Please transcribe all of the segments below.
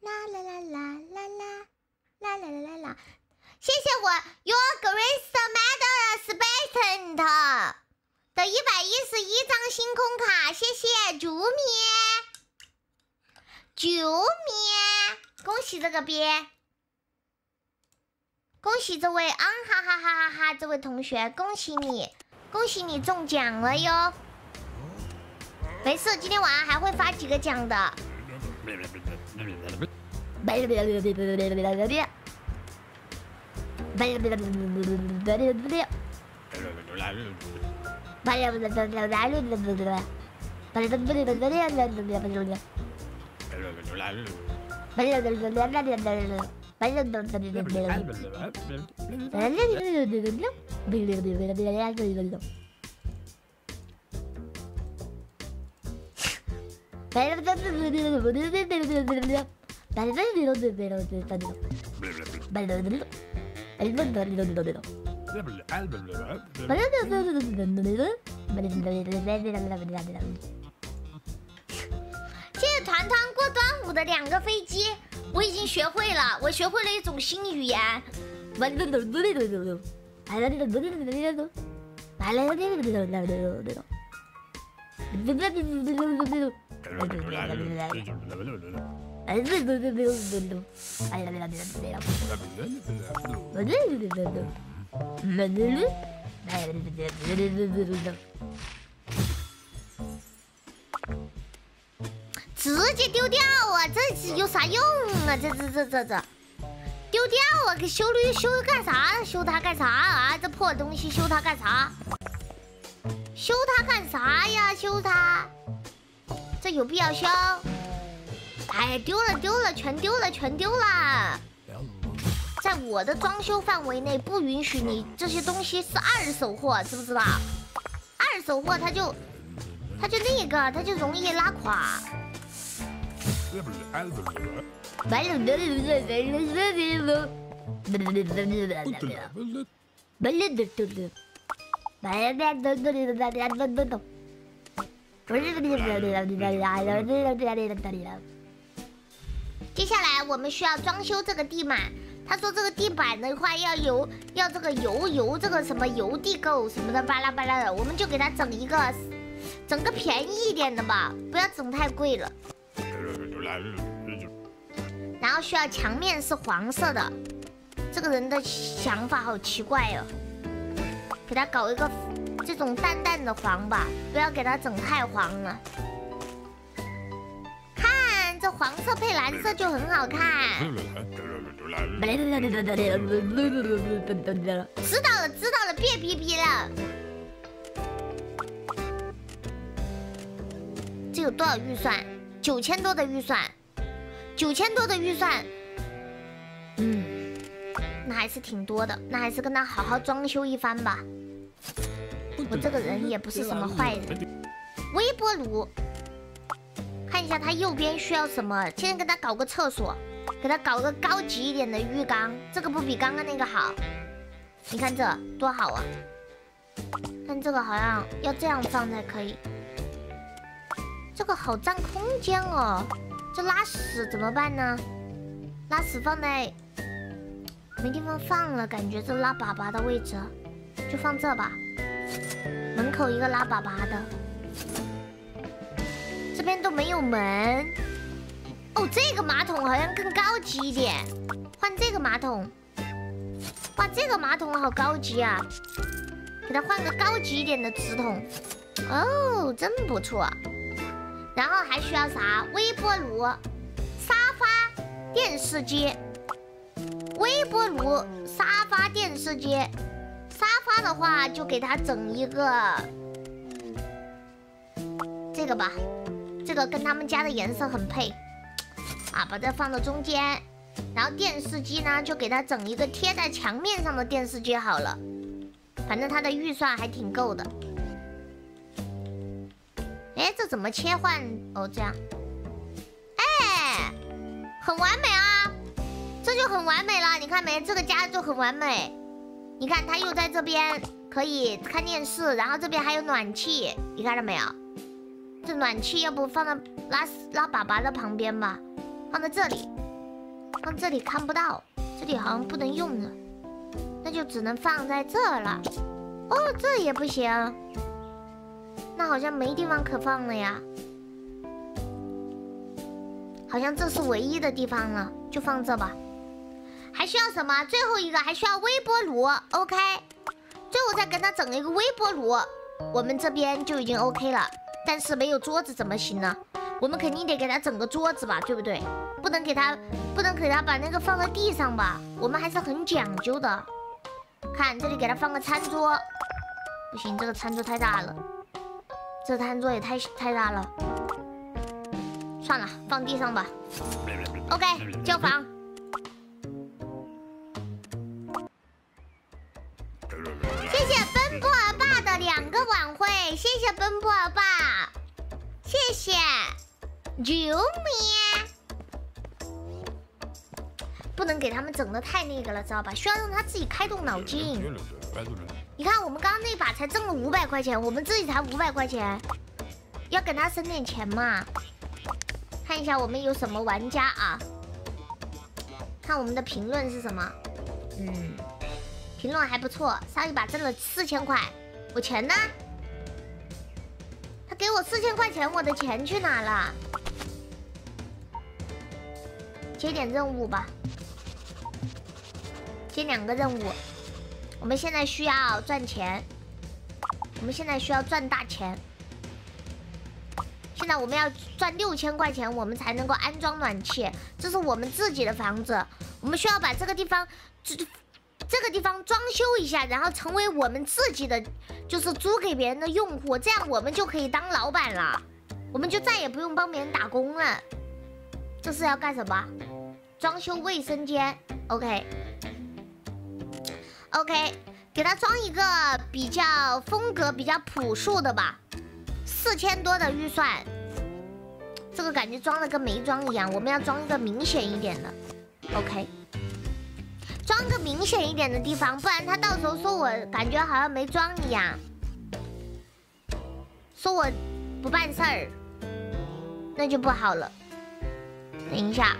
啦啦啦啦啦啦啦啦啦啦！谢谢我 Your Grace Medal Spacent 的111张星空卡，谢谢竹棉，恭喜这个鳖，恭喜这位哈哈哈哈哈这位同学，恭喜你中奖了哟！没事，今天晚上还会发几个奖的。谢谢团团过端午的2个飞机，我已经学会了，我学会了一种新语言。直接丢掉啊！这有啥用啊？这丢掉啊！给修干啥？修它干啥啊？这破东西修它干啥？修它干啥呀？修它，这有必要修？哎，丢了，全丢了！在我的装修范围内，不允许你这些东西是二手货，知不知道？二手货它就容易拉垮。接下来我们需要装修这个地板。他说这个地板的话要这个油这个什么油地垢什么的巴拉巴拉的，我们就给他整个便宜一点的吧，不要整太贵了。然后需要墙面是黄色的，这个人的想法好奇怪哦，给他搞一个这种淡淡的黄吧，不要给他整太黄了。看这黄色配蓝色就很好看。知道了，别逼逼了。这有多少预算？9000多的预算，9000多的预算。那还是挺多的，那还是跟他好好装修一番吧。我这个人也不是什么坏人。微波炉，看一下他右边需要什么，先给他搞个厕所，给他搞个高级一点的浴缸，这个不比刚刚那个好？你看这多好啊！但这个好像要这样放才可以，这个好占空间哦。这拉屎怎么办呢？拉屎放在没地方放了，感觉这拉粑粑的位置就放这吧。门口一个拉粑粑的，这边都没有门。哦，这个马桶好像更高级一点，换这个马桶。哇，这个马桶好高级啊！给它换个高级一点的纸筒。哦，真不错。然后还需要啥？微波炉、沙发、电视机。微波炉、沙发、电视机。沙发的话就给它整一个这个吧，这个跟他们家的颜色很配啊，把这放到中间。然后电视机呢，就给它整一个贴在墙面上的电视机好了。反正它的预算还挺够的。哎，这怎么切换？哦，这样。哎，很完美啊，这就很完美了。你看没？这个家就很完美。你看，它又在这边可以看电视，然后这边还有暖气，你看到没有？这暖气要不放到拉粑粑的旁边吧，放在这里。 放这里看不到，这里好像不能用了，那就只能放在这儿了。哦，这也不行，那好像没地方可放了呀。好像这是唯一的地方了，就放这吧。还需要什么？最后一个还需要微波炉 ，OK。最后再跟他整一个微波炉，我们这边就已经 OK 了。但是没有桌子怎么行呢？我们肯定得给他整个桌子吧，对不对？不能给他把那个放在地上吧？我们还是很讲究的。看这里给他放个餐桌，不行，这个餐桌太大了，这餐桌也太大了。算了，放地上吧。OK， 交房。谢谢奔波儿爸的2个晚会，谢谢奔波儿爸，谢谢啾咪。不能给他们整的太那个了，知道吧？需要让他自己开动脑筋。你看，我们刚刚那把才挣了500块钱，我们自己才500块钱，要给他省点钱嘛。看一下我们有什么玩家啊？看我们的评论是什么？评论还不错，上一把挣了4000块，我钱呢？他给我4000块钱，我的钱去哪了？接点任务吧，接2个任务。我们现在需要赚钱，我们现在需要赚大钱。现在我们要赚6000块钱，我们才能够安装暖气。这是我们自己的房子，我们需要把这个地方装修一下，然后成为我们自己的，就是租给别人的用户，这样我们就可以当老板了，我们就再也不用帮别人打工了。这是要干什么？装修卫生间 ，OK， 给他装一个比较风格比较朴素的吧，4000多的预算，这个感觉装的跟没装一样，我们要装一个明显一点的 ，OK。装个明显一点的地方，不然他到时候说我感觉好像没装一样，说我不办事儿，那就不好了。等一下，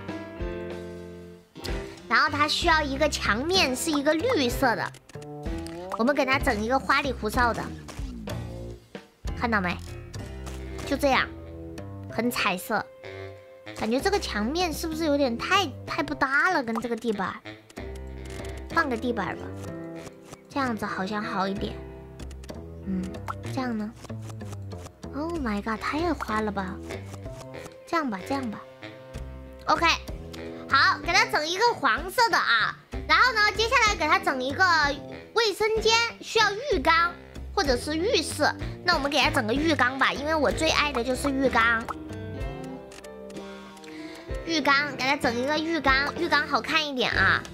然后他需要一个墙面是一个绿色的，我们给他整一个花里胡哨的，看到没？就这样，很彩色。感觉这个墙面是不是有点太不搭了？跟这个地板。换个地板吧，这样子好像好一点。这样呢 ？Oh my god， 太花了吧！这样吧 ，OK， 好，给他整一个黄色的啊。然后呢，接下来给他整一个卫生间，需要浴缸或者是浴室。那我们给他整个浴缸吧，因为我最爱的就是浴缸。浴缸，给他整一个浴缸，浴缸好看一点啊。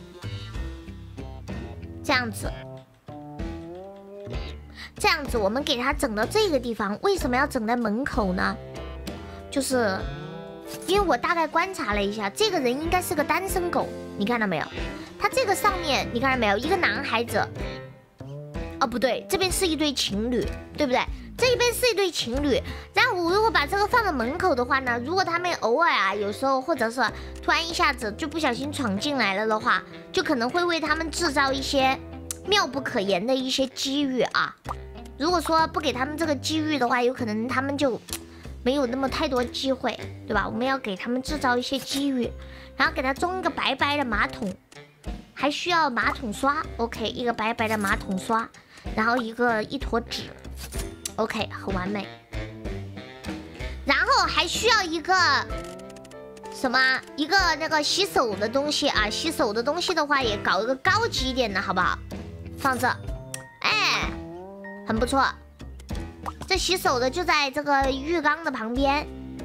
这样子，我们给他整到这个地方。为什么要整在门口呢？就是因为我大概观察了一下，这个人应该是个单身狗。你看到没有？他这个上面你看到没有？一个男孩子。哦，不对，这边是一对情侣，对不对？这边是一对情侣。然后我如果把这个放到门口的话呢，如果他们偶尔啊，有时候或者是突然一下子就不小心闯进来了的话，就可能会为他们制造一些妙不可言的一些机遇啊。如果说不给他们这个机遇的话，有可能他们就没有那么太多机会，对吧？我们要给他们制造一些机遇，然后给他装一个白白的马桶，还需要马桶刷 ，OK， 一个白白的马桶刷，然后一坨纸 ，OK， 很完美。然后还需要一个什么？一个那个洗手的东西啊，洗手的东西的话也搞一个高级一点的好不好？放这，哎，很不错。这洗手的就在这个浴缸的旁边，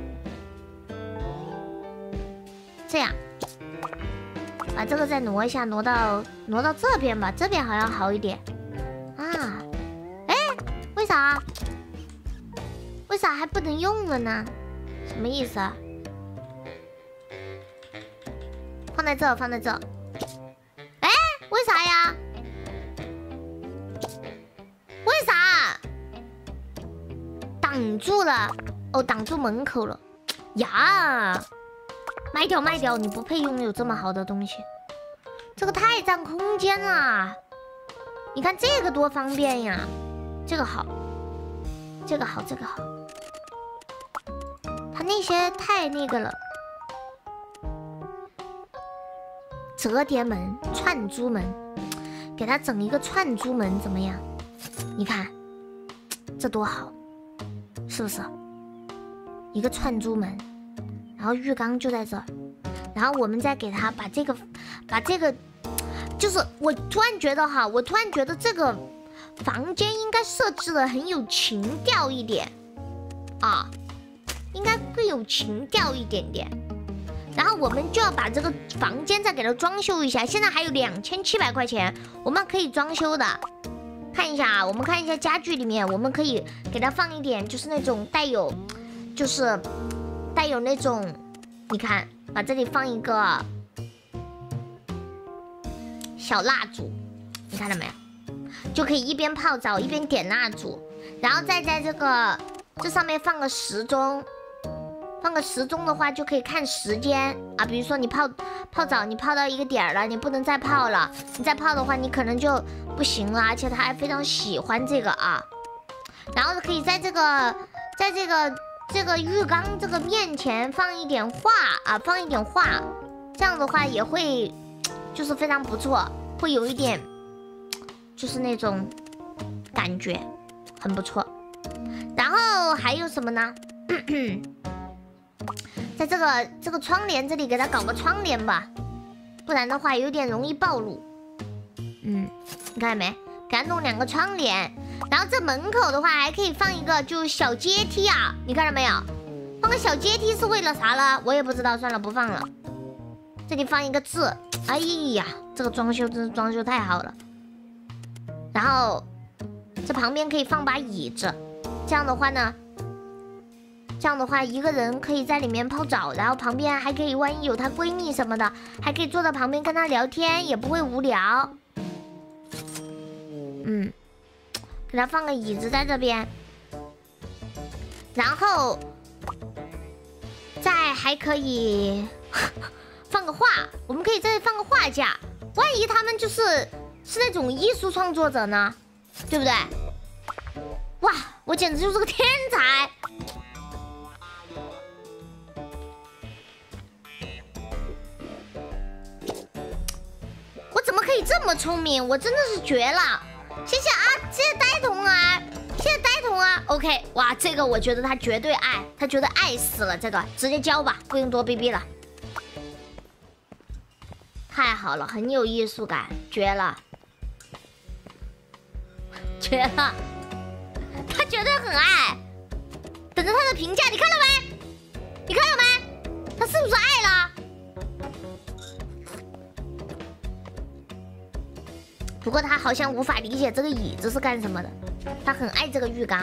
这样，把这个再挪一下，挪到这边吧，这边好像好一点啊。哎，为啥？为啥还不能用了呢？什么意思啊？放在这，放在这。哎，为啥呀？为啥？挡住了，哦，挡住门口了呀！ 卖掉卖掉，你不配拥有这么好的东西，这个太占空间了。你看这个多方便呀，这个好，这个好，这个好。它那些太那个了。折叠门、串珠门，给它整一个串珠门怎么样？你看，这多好，是不是？一个串珠门，然后浴缸就在这儿，然后我们再给它把这个，就是我突然觉得哈，我突然觉得这个房间应该设置的很有情调一点啊，应该更有情调一点点。然后我们就要把这个房间再给它装修一下，现在还有2700块钱，我们可以装修的。看一下啊，我们看一下家具里面，我们可以给它放一点，就是那种带有那种，你看，把这里放一个小蜡烛，你看到没有？就可以一边泡澡一边点蜡烛，然后再在这上面放个时钟。放个时钟的话，就可以看时间啊。比如说你泡澡，你泡到一个点儿了，你不能再泡了。你再泡的话，你可能就不行了。而且他还非常喜欢这个啊。然后可以在这个浴缸这个面前放一点画啊，放一点画，这样的话也会就是非常不错，会有一点就是那种感觉，很不错。然后还有什么呢？在这个窗帘这里给它搞个窗帘吧，不然的话有点容易暴露。你看到没？给它弄2个窗帘，然后这门口的话还可以放一个就小阶梯啊，你看到没有？放个小阶梯是为了啥了？我也不知道，算了，不放了。这里放一个字，哎呀，这个装修真是装修太好了。然后这旁边可以放把椅子，这样的话呢。这样的话，一个人可以在里面泡澡，然后旁边还可以，万一有她闺蜜什么的，还可以坐在旁边跟她聊天，也不会无聊。给她放个椅子在这边，然后再还可以放个画，我们可以再放个画架，万一他们是那种艺术创作者呢，对不对？哇，我简直就是个天才！怎么可以这么聪明？我真的是绝了！谢谢啊，谢谢呆童啊，谢谢呆童啊。OK， 哇，这个我觉得他绝对爱，他觉得爱死了，这个直接交吧，不用多逼逼了。太好了，很有艺术感，绝了，绝了！他绝对很爱，等着他的评价，你看到没？你看到没？他是不是爱了？不过他好像无法理解这个椅子是干什么的，他很爱这个浴缸。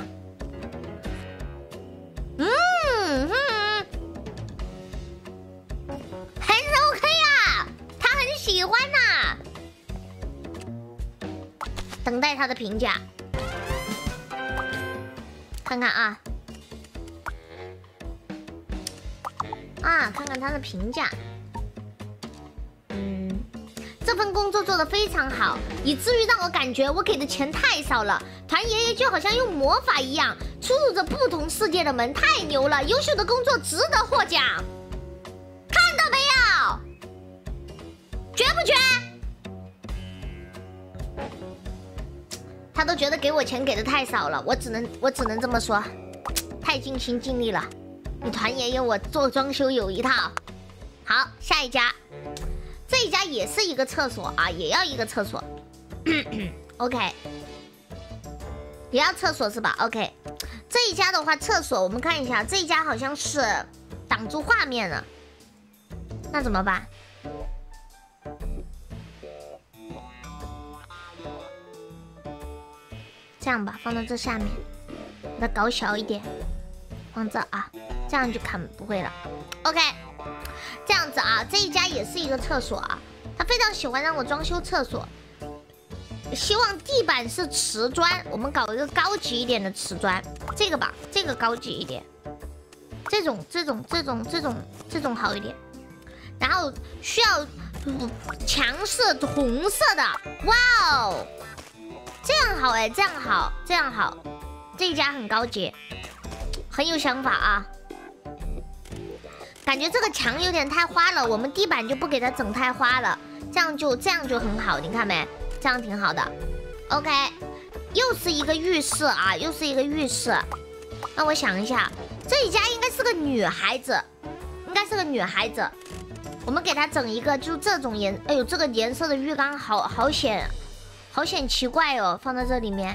很 OK 啊，他很喜欢呐。等待他的评价，看看啊，看看他的评价。这份工作做得非常好，以至于让我感觉我给的钱太少了。团爷爷就好像用魔法一样，出入着不同世界的门，太牛了！优秀的工作值得获奖，看到没有？绝不绝？他都觉得给我钱给的太少了，我只能这么说，太尽心尽力了。你团爷爷我做装修有一套。好，下一家。这一家也是一个厕所啊，也要一个厕所。OK， 也要厕所是吧 ？OK， 这一家的话，厕所我们看一下，这一家好像是挡住画面了，那怎么办？这样吧，放到这下面，把它搞小一点，放这啊，这样就看不会了。OK。这样子啊，这一家也是一个厕所啊，他非常喜欢让我装修厕所，希望地板是瓷砖，我们搞一个高级一点的瓷砖，这个吧，这个高级一点，这种好一点。 然后需要墙是红色的。哇哦，这样好哎，这样好，这样好，这一家很高级，很有想法啊。感觉这个墙有点太花了，我们地板就不给它整太花了，这样就很好，你看没？这样挺好的。OK， 又是一个浴室啊，又是一个浴室。那我想一下，这一家应该是个女孩子，应该是个女孩子。我们给她整一个，就这种颜，哎呦，这个颜色的浴缸好显奇怪哦，放在这里面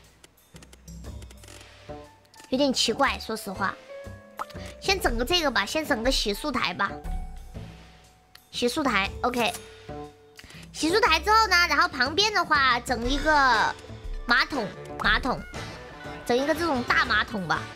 有点奇怪，说实话。先整个这个吧，先整个洗漱台吧。洗漱台 ，OK。洗漱台之后呢，然后旁边的话整一个马桶，整一个这种大马桶吧。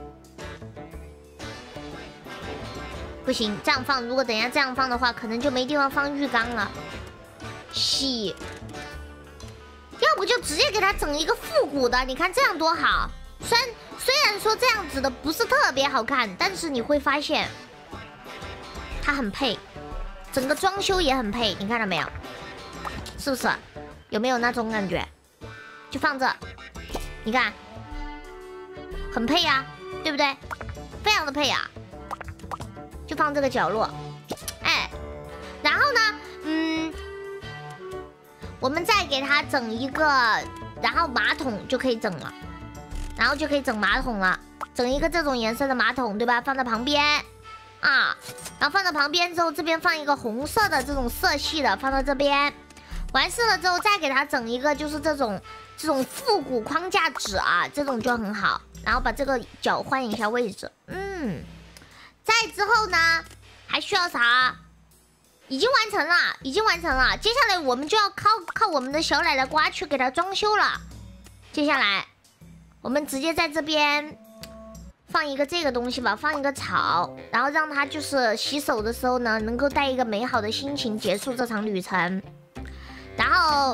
不行，这样放，如果等一下这样放的话，可能就没地方放浴缸了。洗，要不就直接给它整一个复古的，你看这样多好。虽然说这样子的不是特别好看，但是你会发现它很配，整个装修也很配，你看到没有？是不是？有没有那种感觉？就放这，你看，很配呀，对不对？非常的配呀。就放这个角落，哎，然后呢，我们再给它整一个，然后马桶就可以整了。然后就可以整马桶了，整一个这种颜色的马桶，对吧？放在旁边啊，然后放在旁边之后，这边放一个红色的这种色系的，放到这边。完事了之后，再给它整一个就是这种复古框架纸啊，这种就很好。然后把这个角换一下位置，再之后呢，还需要啥？已经完成了，已经完成了。接下来我们就要靠我们的小奶奶瓜去给它装修了。接下来。我们直接在这边放一个这个东西吧，放一个草，然后让它就是洗手的时候呢，能够带一个美好的心情结束这场旅程。然后，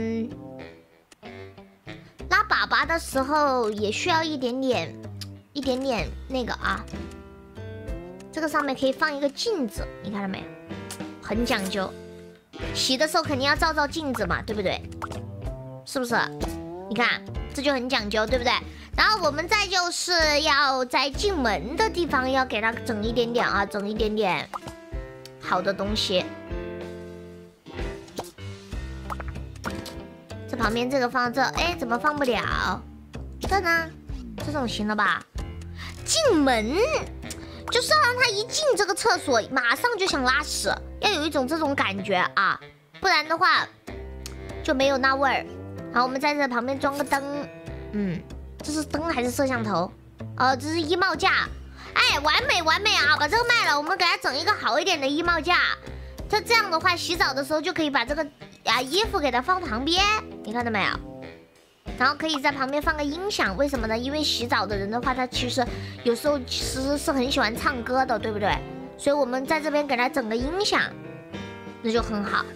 拉粑粑的时候也需要一点点那个啊。这个上面可以放一个镜子，你看到没有？很讲究。洗的时候肯定要照镜子嘛，对不对？是不是？你看。这就很讲究，对不对？然后我们再就是要在进门的地方要给它整一点点啊，整一点点好的东西。这旁边这个放这，哎，怎么放不了？这呢？这种行了吧？进门就是要让他一进这个厕所，马上就想拉屎，要有一种这种感觉啊，不然的话就没有那味儿。好，我们在这旁边装个灯，这是灯还是摄像头？这是衣帽架，哎，完美啊！把这个卖了，我们给它整一个好一点的衣帽架。这样的话，洗澡的时候就可以把这个衣服给它放旁边，你看到没有？然后可以在旁边放个音响，为什么呢？因为洗澡的人的话，他其实有时候其实是很喜欢唱歌的，对不对？所以我们在这边给它整个音响，那就很好。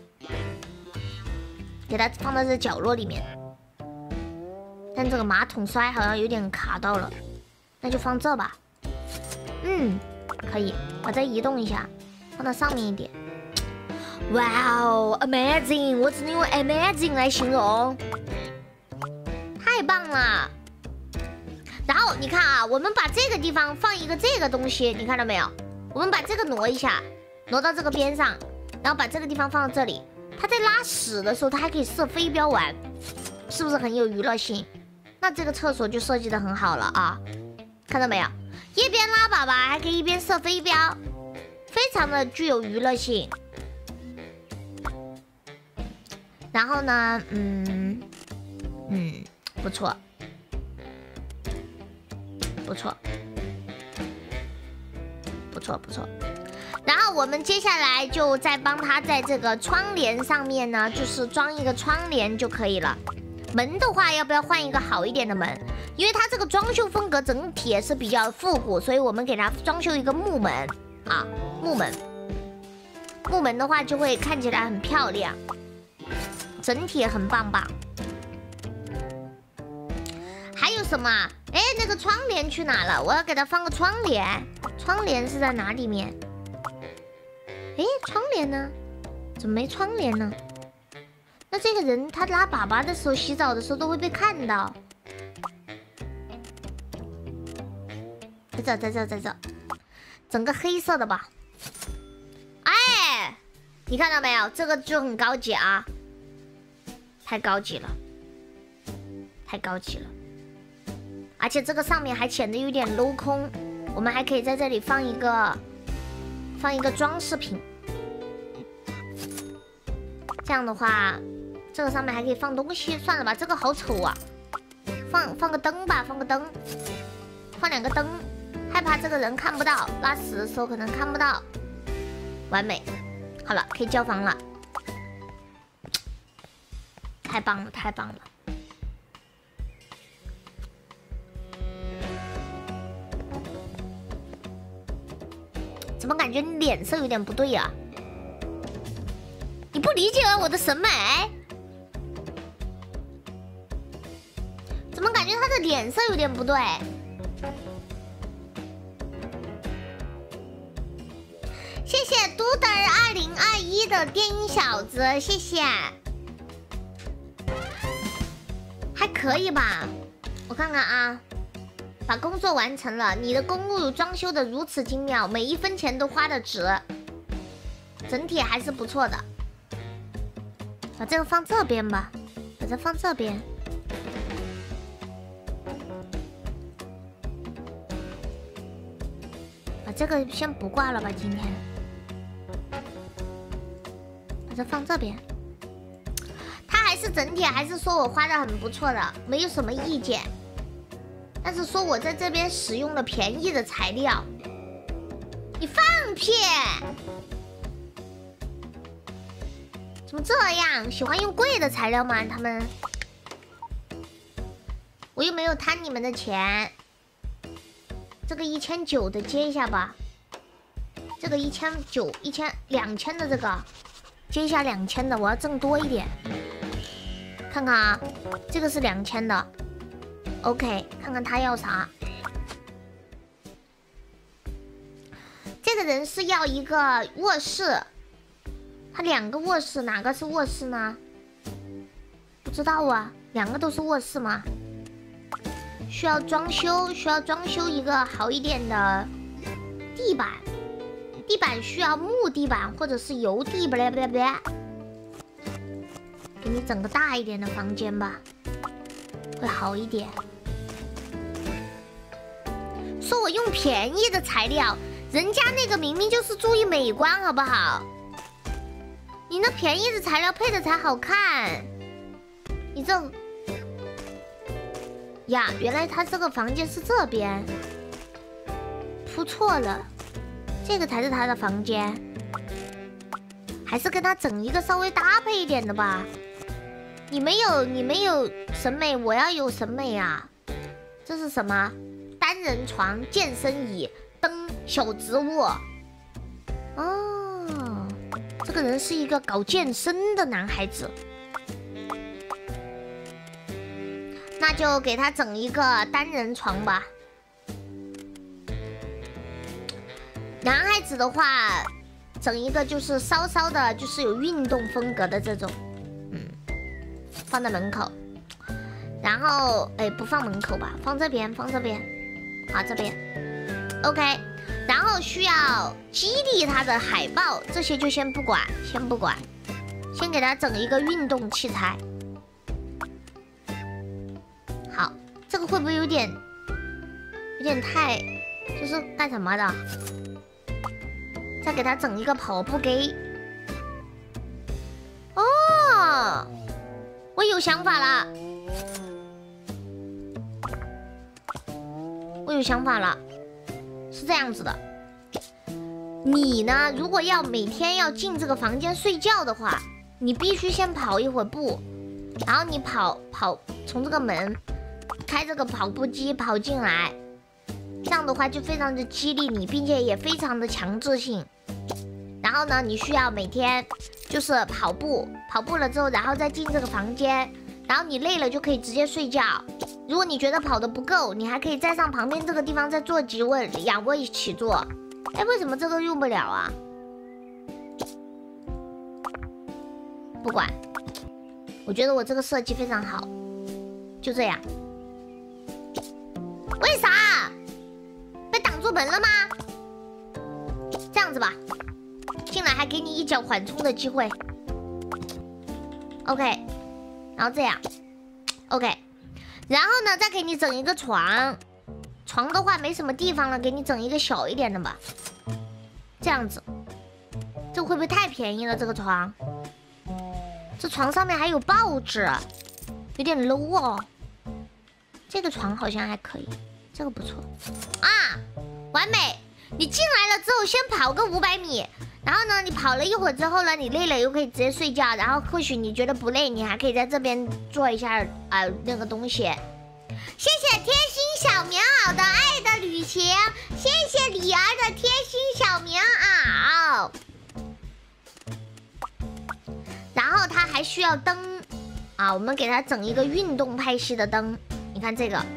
给它放在这角落里面，但这个马桶刷好像有点卡到了，那就放这吧。可以，我再移动一下，放到上面一点。哇哦 ，amazing！ 我只能用 amazing 来形容，太棒了。然后你看啊，我们把这个地方放一个这个东西，你看到没有？我们把这个挪一下，挪到这个边上，然后把这个地方放到这里。他在拉屎的时候，他还可以射飞镖玩，是不是很有娱乐性？那这个厕所就设计的很好了啊，看到没有？一边拉粑粑，还可以一边射飞镖，非常的具有娱乐性。然后呢，不错，不错，不错，不错。然后我们接下来就再帮他在这个窗帘上面呢，就是装一个窗帘就可以了。门的话，要不要换一个好一点的门？因为它这个装修风格整体也是比较复古，所以我们给它装修一个木门啊，木门。木门的话就会看起来很漂亮，整体也很棒棒。还有什么？哎，那个窗帘去哪了？我要给它放个窗帘。窗帘是在哪里面？ 哎，窗帘呢？怎么没窗帘呢？那这个人他拉粑粑的时候，洗澡的时候都会被看到。在这，整个黑色的吧。哎，你看到没有？这个就很高级啊，太高级了，太高级了。而且这个上面还显得有点镂空，我们还可以在这里放一个装饰品。这样的话，这个上面还可以放东西。算了吧，这个好丑啊，放个灯吧，放个灯，放2个灯。害怕这个人看不到，拉屎的时候可能看不到。完美，好了，可以交房了。太棒了，太棒了！怎么感觉你脸色有点不对呀？你不理解我的审美？怎么感觉他的脸色有点不对？谢谢嘟的2021的电音小子，谢谢，还可以吧？我看看啊，把工作完成了。你的公寓装修的如此精妙，每1分钱都花的值，整体还是不错的。把这个放这边吧，把这放这边。把这个先不挂了吧，今天。把这放这边，它还是整体还是说我花的很不错的，没有什么意见。但是说我在这边使用了便宜的材料，你放屁！怎么这样？喜欢用贵的材料吗？他们，我又没有贪你们的钱。这个1900的接一下吧，这个1900、2000的这个。接一下2000的，我要挣多一点。看看啊，这个是2000的 ，OK， 看看他要啥。这个人是要一个卧室，他2个卧室，哪个是卧室呢？不知道啊，2个都是卧室吗？需要装修一个好一点的地板。地板需要木地板或者是油地，给你整个大一点的房间吧，会好一点。说我用便宜的材料，人家那个明明就是注意美观，好不好？你那便宜的材料配的才好看。你这呀，原来他这个房间是这边，铺错了。这个才是他的房间，还是跟他整一个稍微搭配一点的吧。你没有审美，我要有审美啊！这是什么？单人床、健身椅、灯、小植物。哦，这个人是一个搞健身的男孩子，那就给他整一个单人床吧。男孩子的话，整一个就是稍稍的，就是有运动风格的这种，放在门口。然后，哎，不放门口吧，放这边，放这边，好，这边 ，OK。然后需要激励他的海报，这些就先不管，先给他整一个运动器材。好，这个会不会有点太，就是干什么的？再给他整一个跑步机。哦，我有想法了，是这样子的。你呢，如果要每天要进这个房间睡觉的话，你必须先跑一会儿步，然后你跑从这个门开这个跑步机跑进来。这样的话就非常的激励你，并且也非常的强制性。然后呢，你需要每天就是跑步了之后，然后再进这个房间，然后你累了就可以直接睡觉。如果你觉得跑得不够，你还可以再上旁边这个地方再做2位一起做。哎，为什么这个用不了啊？ 不管，我觉得我这个设计非常好，就这样。为啥？被挡住门了吗？这样子吧，进来还给你一脚缓冲的机会。OK， 然后这样 ，OK， 然后呢，再给你整一个床。床的话没什么地方了，给你整一个小一点的吧。这样子，这会不会太便宜了？这个床，这床上面还有报纸，有点 low 哦。这个床好像还可以，这个不错啊，完美。你进来了之后，先跑个500米，然后呢，你跑了一会儿之后呢，你累了又可以直接睡觉，然后或许你觉得不累，你还可以在这边做一下那个东西。谢谢贴心小棉袄的爱的旅行，谢谢李儿的贴心小棉袄。然后它还需要灯啊，我们给它整一个运动派系的灯。你看这个，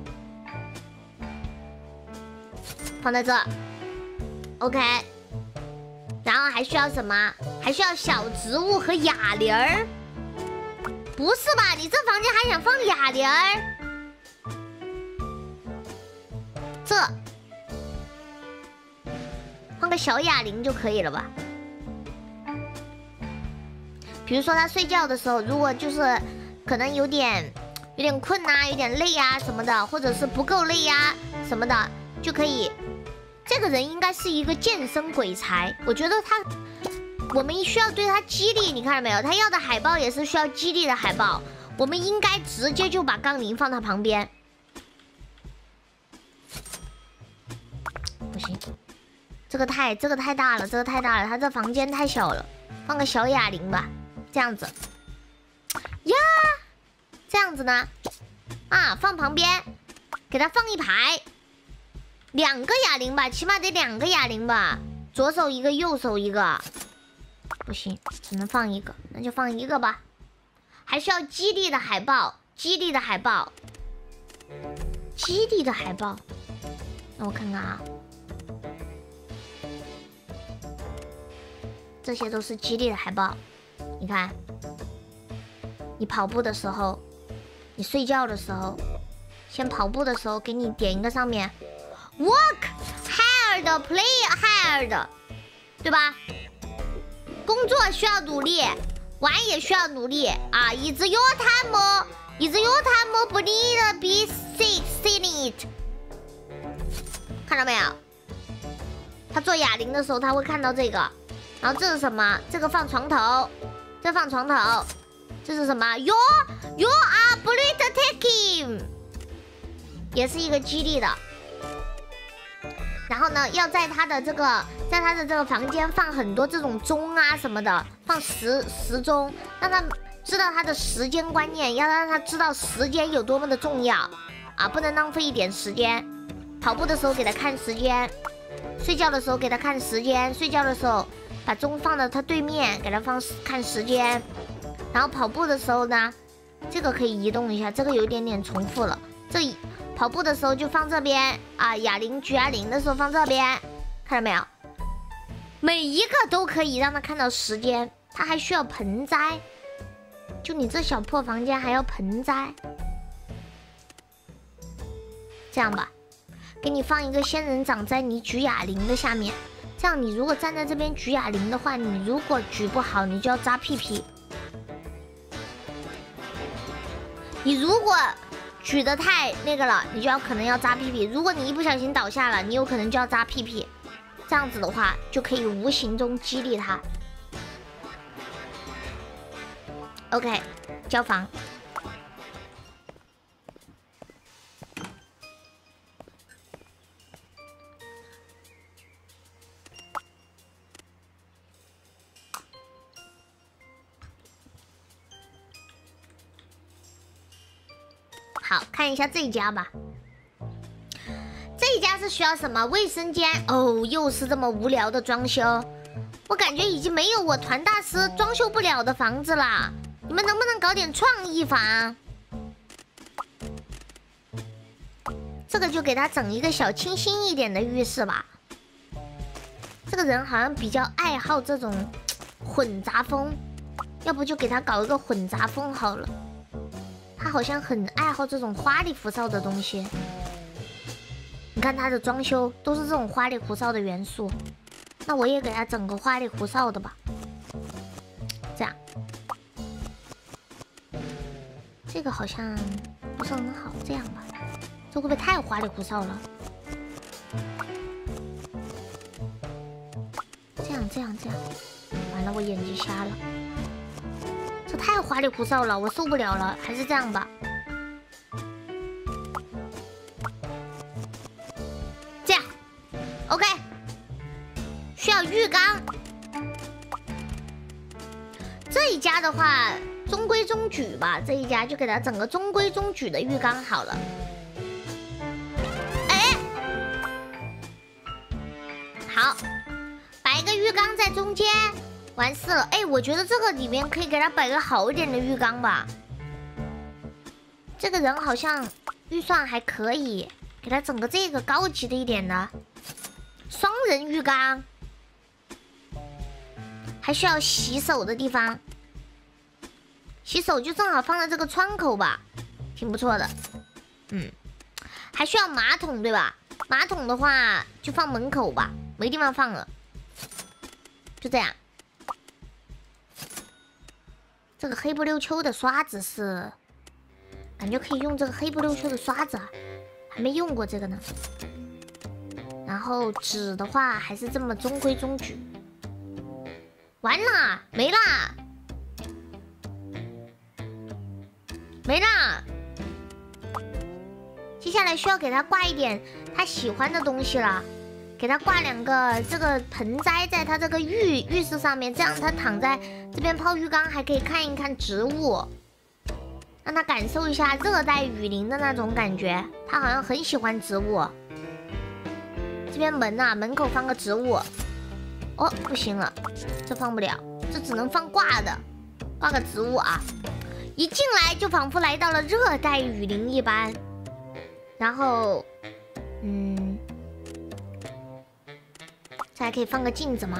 放在这 ，OK。然后还需要什么？还需要小植物和哑铃儿。不是吧？你这房间还想放哑铃儿？这放个小哑铃就可以了吧？比如说他睡觉的时候，如果就是可能有点困呐、有点累呀、什么的，或者是不够累呀、什么的，就可以。这个人应该是一个健身鬼才，我觉得我们需要对他激励，你看到没有？他要的海报也是需要激励的海报，我们应该直接就把杠铃放他旁边。不行，这个太大了，他这房间太小了，放个小哑铃吧，这样子呀，这样子呢，啊，放旁边，给他放一排，2个哑铃吧，起码得2个哑铃吧，左手一个，右手一个，不行，只能放一个，那就放一个吧，还需要激励的海报，那我看看啊。这些都是激励的海报，你看，你跑步的时候，你睡觉的时候，先跑步的时候给你点一个上面 ，work hard, play hard， 对吧？工作需要努力，玩也需要努力啊。It's your time, but need be seen it。看到没有？他做哑铃的时候，他会看到这个。然后这是什么？这个放床头，这放床头。这是什么 ？You are breathtaking， 也是一个激励的。然后呢，要在他的这个房间放很多这种钟啊什么的，放时钟，让他知道他的时间观念，要让他知道时间有多么的重要啊，不能浪费一点时间。跑步的时候给他看时间，睡觉的时候给他看时间，睡觉的时候。把钟放到他对面，给他看时间。然后跑步的时候呢，这个可以移动一下，这个有一点点重复了。这跑步的时候就放这边啊，举哑铃的时候放这边，看到没有？每一个都可以让他看到时间。他还需要盆栽，就你这小破房间还要盆栽。这样吧，给你放一个仙人掌在你举哑铃的下面。这样，你如果站在这边举哑铃的话，你如果举不好，你就要扎屁屁。你如果举得太那个了，你就可能要扎屁屁。如果你一不小心倒下了，你有可能就要扎屁屁。这样子的话，就可以无形中激励他。OK， 交房。好，看一下这家吧。这家是需要什么？卫生间哦，又是这么无聊的装修。我感觉已经没有我团大师装修不了的房子啦。你们能不能搞点创意房？这个就给他整一个小清新一点的浴室吧。这个人好像比较爱好这种混杂风， 要不就给他搞一个混杂风好了。他好像很爱好这种花里胡哨的东西。你看他的装修都是这种花里胡哨的元素，那我也给他整个花里胡哨的吧。这样，这个好像不是很好，这样吧，这会不会太花里胡哨了？这样，完了，我眼睛瞎了。这太花里胡哨了，我受不了了，还是这样吧。这样 ，OK。需要浴缸。这一家的话，中规中矩吧。这一家就给他整个中规中矩的浴缸好了。哎，好，摆一个浴缸在中间。 完事了，哎，我觉得这个里面可以给他摆个好一点的浴缸吧。这个人好像预算还可以，给他整个这个高级的一点的双人浴缸，还需要洗手的地方，洗手就正好放在这个窗口吧，挺不错的。还需要马桶对吧？马桶的话就放门口吧，没地方放了，就这样。 这个黑不溜秋的刷子是，感觉可以用这个黑不溜秋的刷子啊，还没用过这个呢。然后纸的话还是这么中规中矩。完了，没啦，没啦。接下来需要给他挂一点他喜欢的东西了。 给他挂2个这个盆栽在他这个浴室上面，这样他躺在这边泡浴缸，还可以看一看植物，让他感受一下热带雨林的那种感觉。他好像很喜欢植物。这边门啊，门口放个植物。哦，不行了，这放不了，这只能放挂的，挂个植物啊。一进来就仿佛来到了热带雨林一般。然后，这还可以放个镜子吗？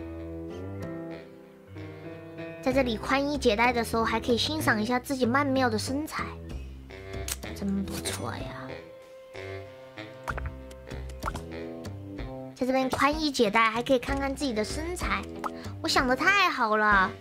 在这里宽衣解带的时候，还可以欣赏一下自己曼妙的身材，真不错呀。在这边宽衣解带，还可以看看自己的身材，我想的太好了，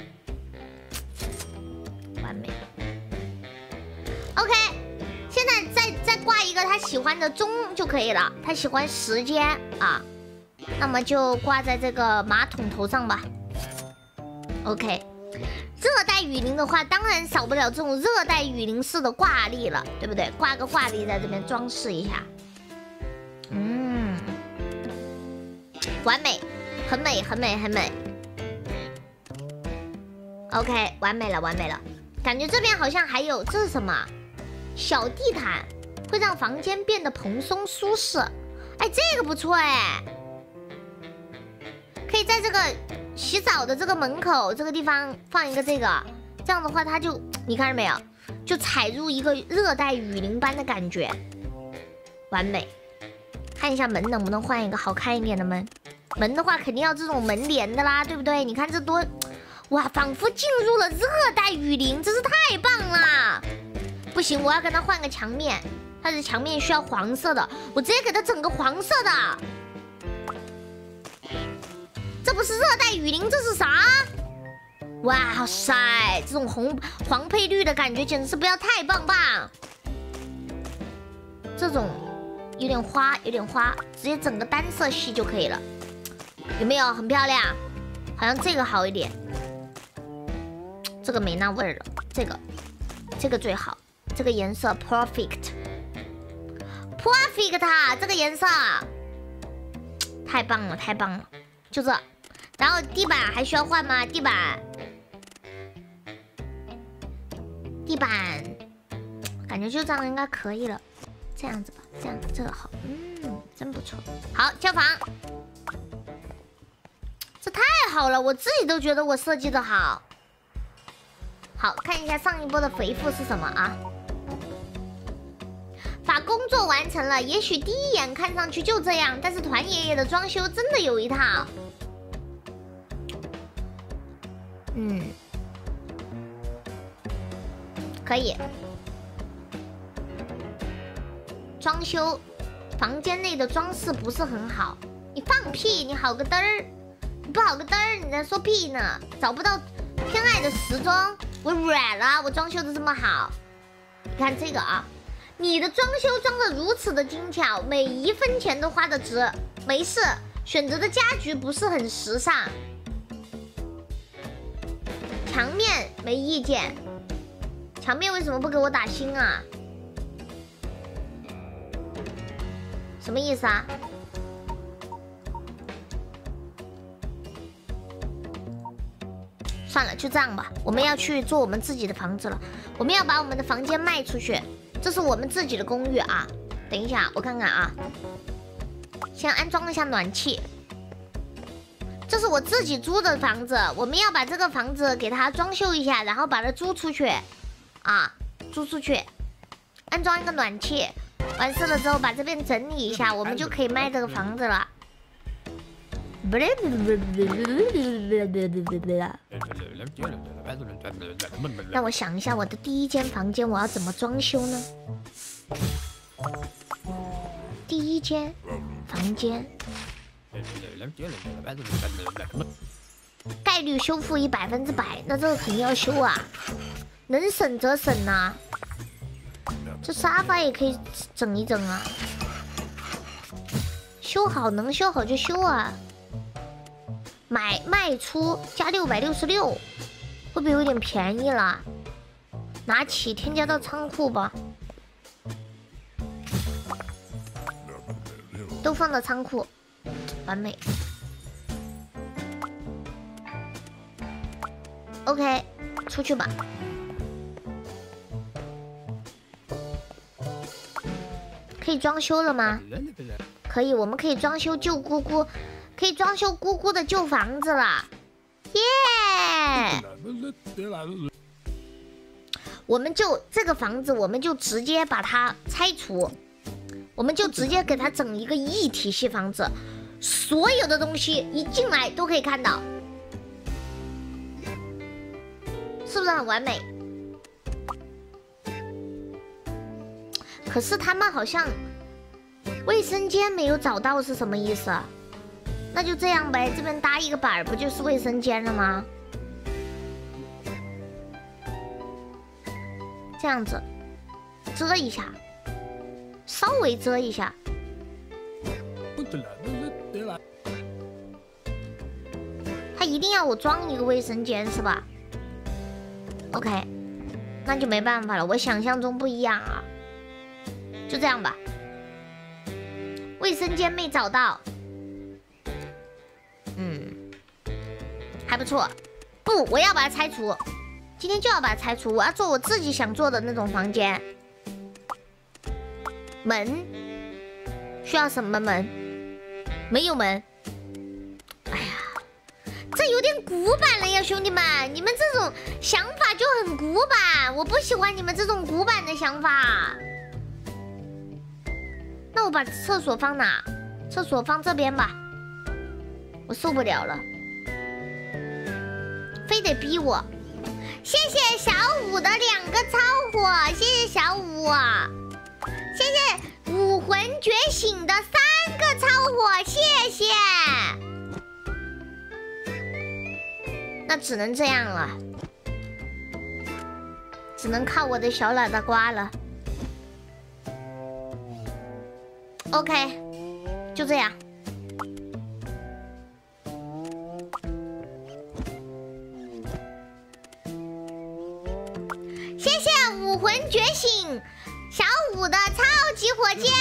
完美。OK， 现在再挂一个他喜欢的钟就可以了，他喜欢时间啊。 那么就挂在这个马桶头上吧。OK， 热带雨林的话，当然少不了这种热带雨林式的挂历了，对不对？挂个挂历在这边装饰一下。完美，很美，很美，很美。OK， 完美了，完美了。感觉这边好像还有，这是什么？小地毯会让房间变得蓬松舒适。哎，这个不错哎。 可以在这个洗澡的这个门口这个地方放一个这个，这样的话，它就你看到没有，就踩入一个热带雨林般的感觉，完美。看一下门能不能换一个好看一点的门，门的话肯定要这种门帘的啦，对不对？你看这多，哇，仿佛进入了热带雨林，真是太棒了！不行，我要跟他换个墙面，它的墙面需要黄色的，我直接给他整个黄色的。 这不是热带雨林，这是啥？哇塞，这种黄配绿的感觉简直是不要太棒棒！这种有点花，有点花，直接整个单色系就可以了，有没有？很漂亮，好像这个好一点，这个没那味儿了，这个最好，这个颜色 perfect， 这个颜色太棒了，太棒了。 就这，然后地板还需要换吗？地板，感觉就这样应该可以了。这样子吧，这样这个好，真不错。好，交房，这太好了，我自己都觉得我设计的好。好，看一下上一波的回复是什么啊？把工作完成了，也许第一眼看上去就这样，但是团爷爷的装修真的有一套。 可以。装修房间内的装饰不是很好，你放屁！你好个嘚儿！你不好个嘚儿！你在说屁呢？找不到偏爱的时装，我软了！我装修的这么好，你看这个啊，你的装修装的如此的精巧，每一分钱都花的值。没事，选择的家具不是很时尚。墙面没意见，墙面为什么不给我打星啊？什么意思啊？算了，就这样吧。我们要去做我们自己的房子了，我们要把我们的房间卖出去。这是我们自己的公寓啊。等一下，我看看啊。先安装一下暖气。这是我自己租的房子，我们要把这个房子给它装修一下，然后把它租出去啊，租出去，安装一个暖气。完事了之后，把这边整理一下，我们就可以卖这个房子了。让我想一下，我的第一间房间我要怎么装修呢？第一间房间，概率修复100%，那这个肯定要修啊，能省则省呐。这沙发也可以整一整啊，修好能修好就修啊。卖出加666，会不会有点便宜了？拿起添加到仓库吧，都放到仓库，完美。OK， 出去吧。可以装修了吗？可以，我们可以装修旧姑姑，可以装修姑姑的旧房子了，耶！我们就这个房子，我们就直接把它拆除，我们就直接给它整一个一体系房子，所有的东西一进来都可以看到，是不是很完美？可是他们好像卫生间没有找到，是什么意思啊？那就这样呗，这边搭一个板儿，不就是卫生间了吗？这样子遮一下，稍微遮一下。他一定要我装一个卫生间是吧 ？OK， 那就没办法了，我想象中不一样啊。就这样吧，卫生间没找到，还不错。不，我要把它拆除，今天就要把它拆除。我要做我自己想做的那种房间。门需要什么门？没有门。哎呀，这有点古板了呀，兄弟们！你们这种想法就很古板，我不喜欢你们这种古板的想法。那我把厕所放哪？厕所放这边吧，我受不了了，非得逼我。谢谢小五的2个超火，谢谢小五，谢谢武魂觉醒的3个超火，谢谢。那只能这样了，只能靠我的小脑袋瓜了。OK， 就这样。谢谢武魂觉醒小五的超级火箭，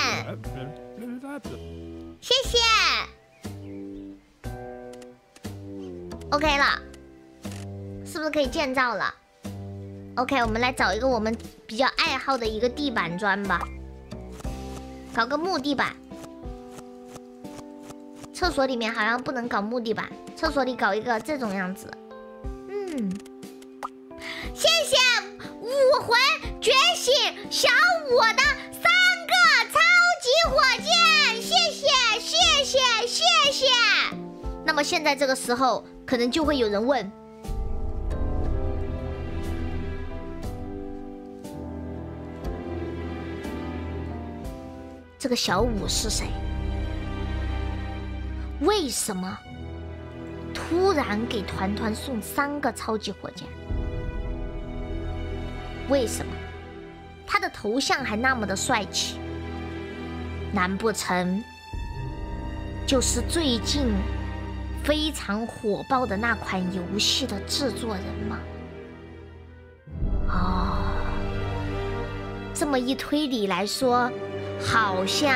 谢谢。OK 了，是不是可以建造了 ？OK， 我们来找一个我们比较爱好的一个地板砖吧。搞个木地板，厕所里面好像不能搞木地板，厕所里搞一个这种样子。谢谢武魂觉醒小五的3个超级火箭，谢谢谢谢谢谢。那么现在这个时候，可能就会有人问： 这个小五是谁？为什么突然给团团送3个超级火箭？为什么他的头像还那么的帅气？难不成就是最近非常火爆的那款游戏的制作人吗？哦，这么一推理来说，好像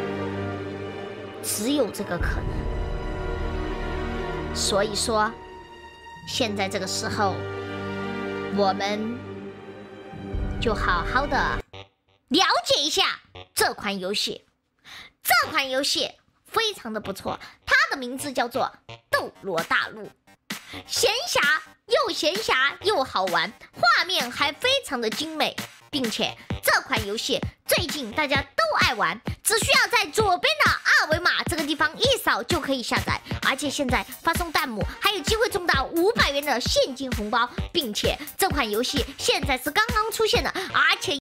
只有这个可能。所以说，现在这个时候，我们就好好的了解一下这款游戏。这款游戏非常的不错，它的名字叫做《斗罗大陆》，闲暇又好玩，画面还非常的精美，并且这款游戏最近大家都爱玩，只需要在左边的二维码这个地方一扫就可以下载，而且现在发送弹幕还有机会中到500元的现金红包，并且这款游戏现在是刚刚出现的，而且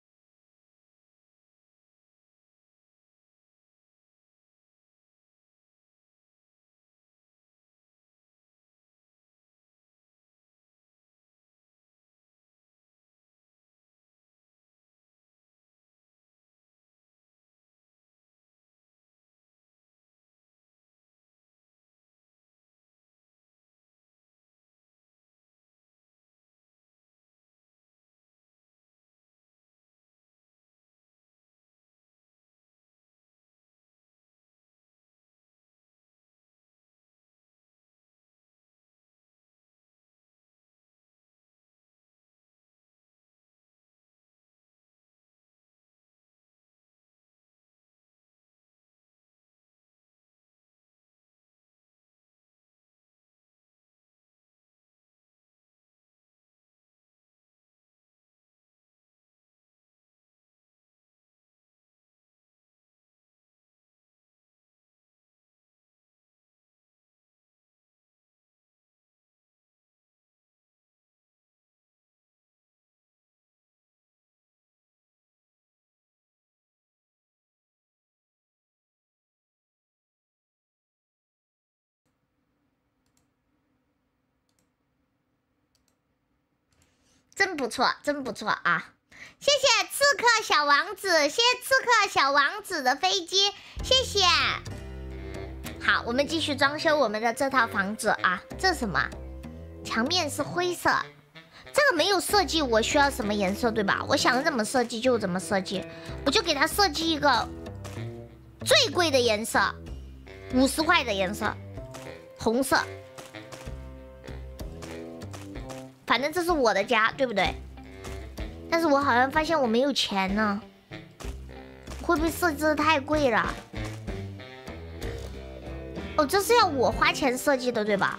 真不错，真不错啊！谢谢刺客小王子，谢谢刺客小王子的飞机，谢谢。好，我们继续装修我们的这套房子啊。这是什么？墙面是灰色，这个没有设计我需要什么颜色，对吧？我想怎么设计就怎么设计，我就给它设计一个最贵的颜色，50块的颜色，红色。反正这是我的家，对不对？但是我好像发现我没有钱呢，会不会设置的太贵了？哦，这是要我花钱设计的，对吧？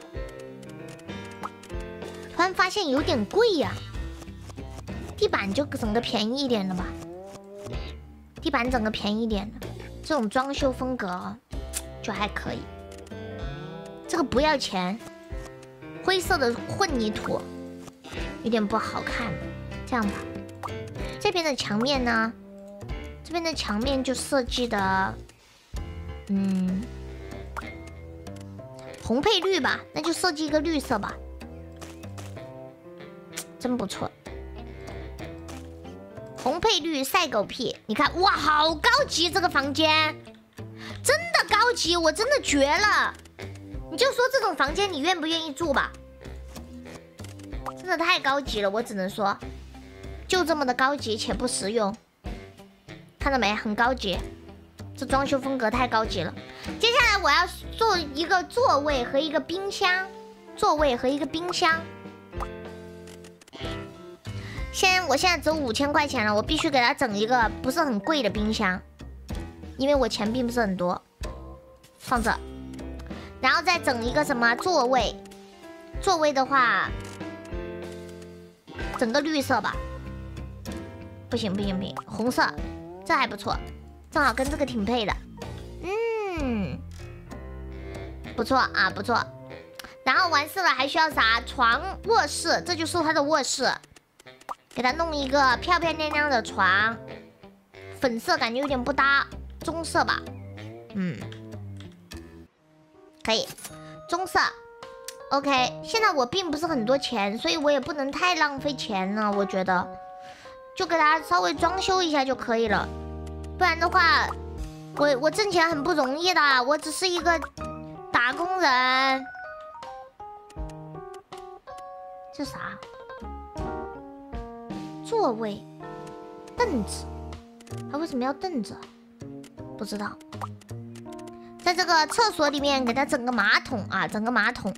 突然发现有点贵呀，地板就整个便宜一点了吧？地板整个便宜一点的，这种装修风格就还可以。这个不要钱。灰色的混凝土有点不好看，这样吧，这边的墙面呢，这边的墙面就设计的，红配绿吧，那就设计一个绿色吧，真不错。红配绿晒狗屁，你看哇，好高级，这个房间真的高级，我真的绝了。你就说这种房间你愿不愿意住吧？真的太高级了，我只能说，就这么的高级且不实用。看到没？很高级，这装修风格太高级了。接下来我要做一个座位和一个冰箱，座位和一个冰箱。我现在只有5000块钱了，我必须给他整一个不是很贵的冰箱，因为我钱并不是很多，放这。然后再整一个什么座位，座位的话，整个绿色吧。不行不行不行，红色，这还不错，正好跟这个挺配的。不错啊不错。然后完事了还需要啥？床、卧室，这就是他的卧室。给他弄一个漂漂亮亮的床， 粉色感觉有点不搭，棕色吧。可以，棕色。OK， 现在我并不是很多钱，所以我也不能太浪费钱了。我觉得，就给它稍微装修一下就可以了。不然的话，我挣钱很不容易的，我只是一个打工人。这啥？座位、凳子，他为什么要凳子？不知道。在这个厕所里面给他整个马桶啊，整个马桶。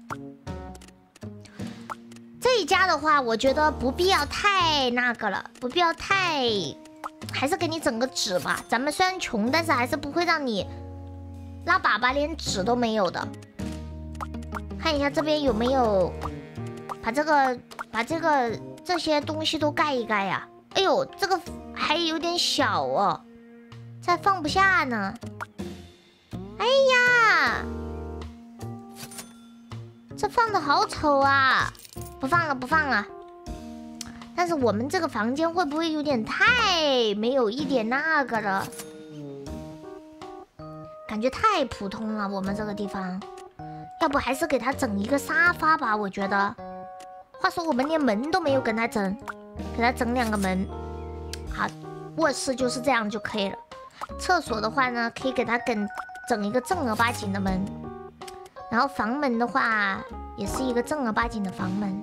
这一家的话，我觉得不必要太那个了，不必要太，还是给你整个纸吧。咱们虽然穷，但是还是不会让你拉粑粑连纸都没有的。看一下这边有没有把这些东西都盖一盖呀。哎呦，这个还有点小哦，这放不下呢。哎呀，这放的好丑啊！不放了，不放了。但是我们这个房间会不会有点太没有一点那个了？感觉太普通了，我们这个地方。要不还是给他整一个沙发吧，我觉得。话说我们连门都没有跟他整，给他整2个门。好，卧室就是这样就可以了。厕所的话呢，可以给他整一个正儿八经的门。然后房门的话，也是一个正儿八经的房门。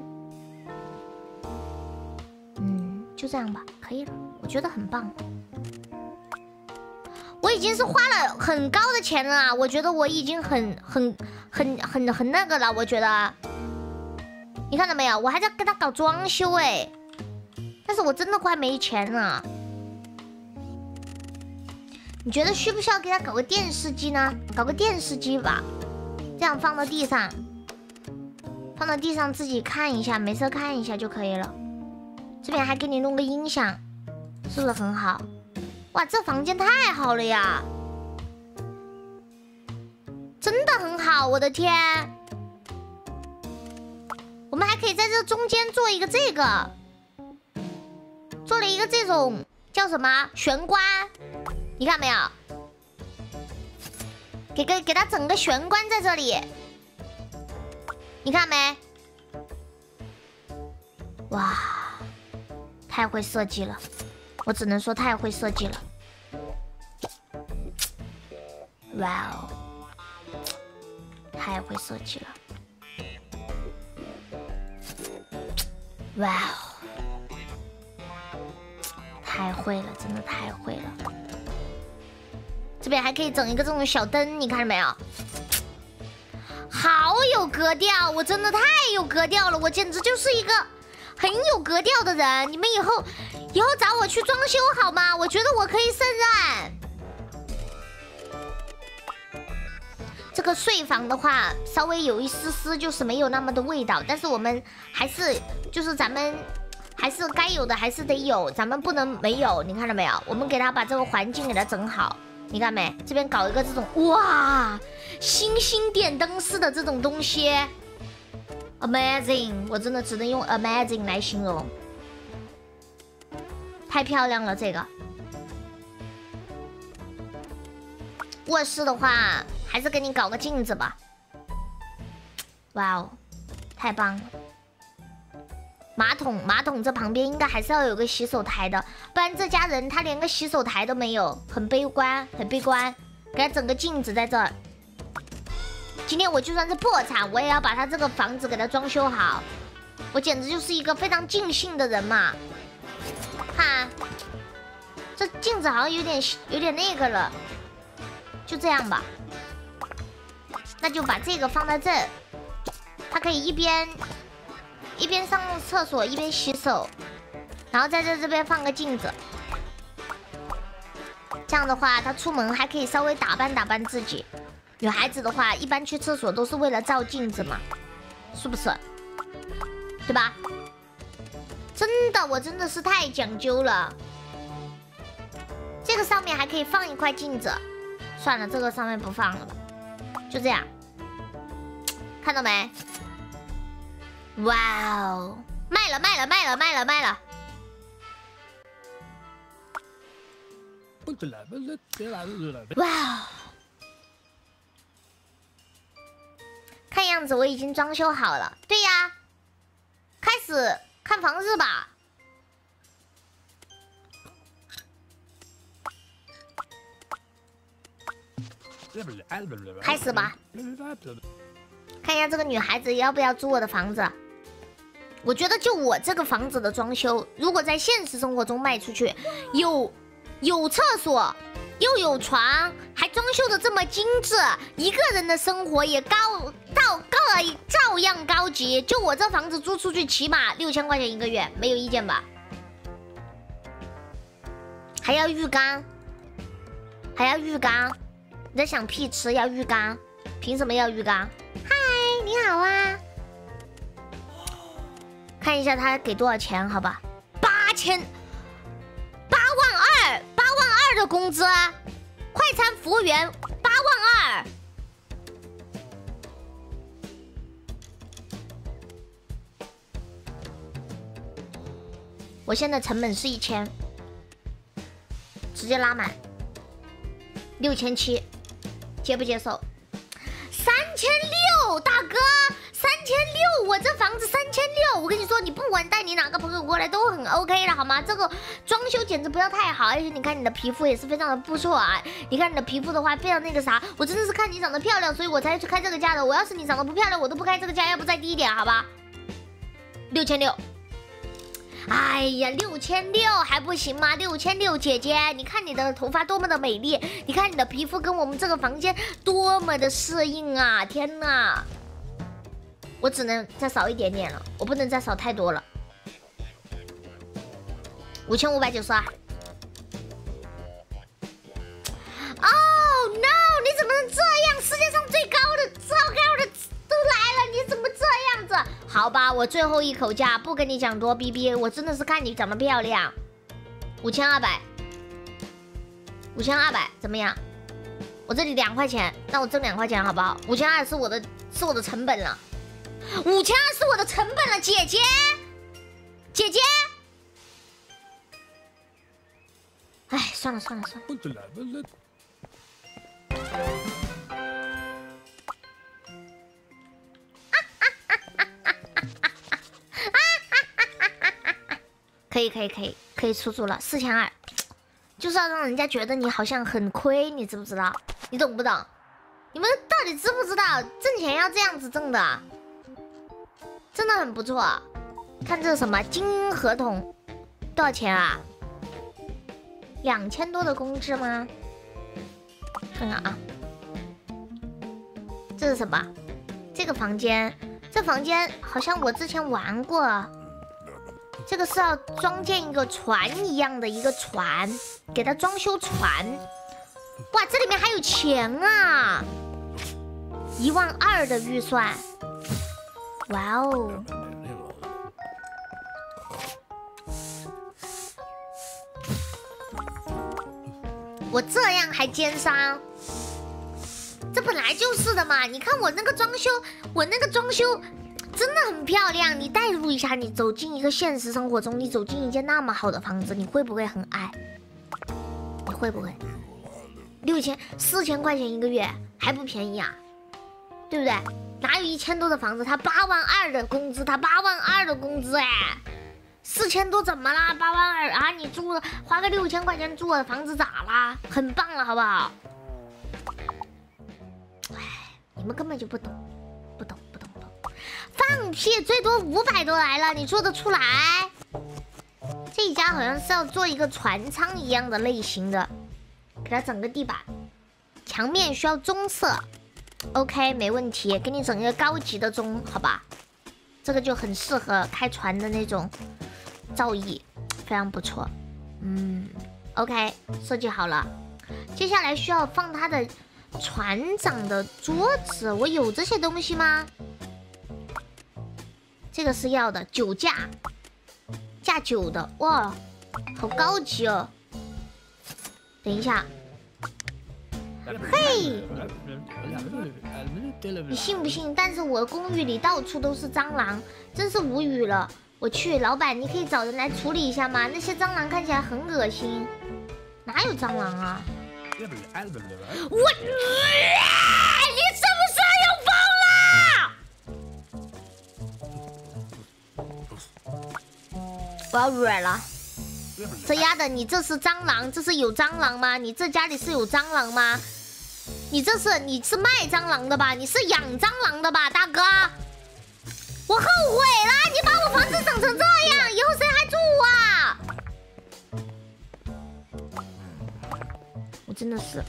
就这样吧，可以了，我觉得很棒。我已经是花了很高的钱了啊，我觉得我已经很那个了，我觉得。你看到没有？我还在跟他搞装修哎，但是我真的快没钱了。你觉得需不需要给他搞个电视机呢？搞个电视机吧，这样放到地上，放到地上自己看一下，没事看一下就可以了。这边还给你弄个音响，是不是很好？哇，这房间太好了呀！真的很好，我的天！我们还可以在这中间做一个这个，做了一个这种叫什么玄关，你看没有？给它整个玄关在这里，你看没？哇！太会设计了，我只能说太会设计了。哇哦，太会设计了。哇哦，太会了，真的太会了。这边还可以整一个这种小灯，你看到没有？好有格调，我真的太有格调了，我简直就是一个很有格调的人。你们以后找我去装修好吗？我觉得我可以胜任。这个睡房的话，稍微有一丝丝就是没有那么的味道，但是我们还是就是咱们还是该有的还是得有，咱们不能没有。你看到没有？我们给他把这个环境给他整好，你看没？这边搞一个这种哇，星星点灯式的这种东西。Amazing， 我真的只能用 amazing 来形容，太漂亮了。这个卧室的话，还是给你搞个镜子吧。哇哦，太棒了！马桶这旁边应该还是要有个洗手台的，不然这家人他连个洗手台都没有，很悲观，很悲观。给他整个镜子在这儿。今天我就算是破产，我也要把他这个房子给他装修好。我简直就是一个非常尽兴的人嘛！看，这镜子好像有点那个了，就这样吧。那就把这个放在这儿，他可以一边上厕所一边洗手，然后在这边放个镜子。这样的话，他出门还可以稍微打扮打扮自己。女孩子的话，一般去厕所都是为了照镜子嘛，是不是？对吧？真的，我真的是太讲究了。这个上面还可以放一块镜子，算了，这个上面不放了吧，就这样。看到没？哇哦，卖了！ 哇，看样子我已经装修好了。对呀，开始看房子吧。开始吧，看一下这个女孩子要不要租我的房子。我觉得就我这个房子的装修，如果在现实生活中卖出去，有厕所，又有床，还装修的这么精致，一个人的生活也照样高级。就我这房子租出去，起码6000块钱一个月，没有意见吧？还要浴缸，还要浴缸。你在想屁吃？要浴缸？凭什么要浴缸？嗨，你好啊！看一下他给多少钱，好吧？8万2的工资，快餐服务员8万2。我现在成本是1000，直接拉满6700，接不接受？3600，大哥，3600，我这房子3600，我跟你说，你不管带你哪个朋友过来都很 OK 的，好吗？这个装修简直不要太好，而且你看你的皮肤也是非常的不错啊。你看你的皮肤的话，非常那个啥，我真的是看你长得漂亮，所以我才去开这个价的。我要是你长得不漂亮，我都不开这个价，要不再低一点，好吧？6600。哎呀，6600还不行吗？6600，姐姐，你看你的头发多么的美丽，你看你的皮肤跟我们这个房间多么的适应啊！天哪，我只能再少一点点了，我不能再少太多了。5592。Oh no！ 你怎么能这样？世界上最高的都来了，你怎么这样子？好吧，我最后一口价，不跟你讲多逼逼，我真的是看你长得漂亮。5200，怎么样？我这里2块钱，那我挣2块钱好不好？5200是我的成本了，5200是我的成本了，姐姐。哎，算了。可以出租了，4200，就是要让人家觉得你好像很亏，你知不知道？你懂不懂？你们到底知不知道挣钱要这样子挣的？真的很不错。看这是什么金合同，多少钱啊？2000多的工资吗？看看啊，这是什么？这个房间，好像我之前玩过。这个是要装建一个船一样的一个船，给它装修船。哇，这里面还有钱啊！12000的预算，哇哦！我这样还奸商？这本来就是的嘛！你看我那个装修。真的很漂亮，你代入一下，你走进一个现实生活中，你走进一间那么好的房子，你会不会很爱？你会不会？4000块钱一个月还不便宜啊，对不对？哪有1000多的房子，他8万2的工资，哎，4000多怎么啦？8万2啊，你花个6000块钱租我的房子咋啦？很棒了，好不好？哎，你们根本就不懂。放屁！最多500多来了，你做得出来？这一家好像是要做一个船舱一样的类型的，给它整个地板，墙面需要棕色。OK， 没问题，给你整一个高级的棕，好吧？这个就很适合开船的那种造诣，非常不错。OK， 设计好了，接下来需要放他的船长的桌子，我有这些东西吗？这个是要的，酒架，架酒的，哇，好高级哦！等一下，嘿，你信不信？但是我的公寓里到处都是蟑螂，真是无语了。我去，老板，你可以找人来处理一下吗？那些蟑螂看起来很恶心。 哪有蟑螂啊？我，你是不是又疯了？我要软了。这丫的，你这是蟑螂？这是有蟑螂吗？你这家里是有蟑螂吗？你是卖蟑螂的吧？你是养蟑螂的吧，大哥？我后悔了，你把我房子整成这样，以后谁还住啊？我真的是。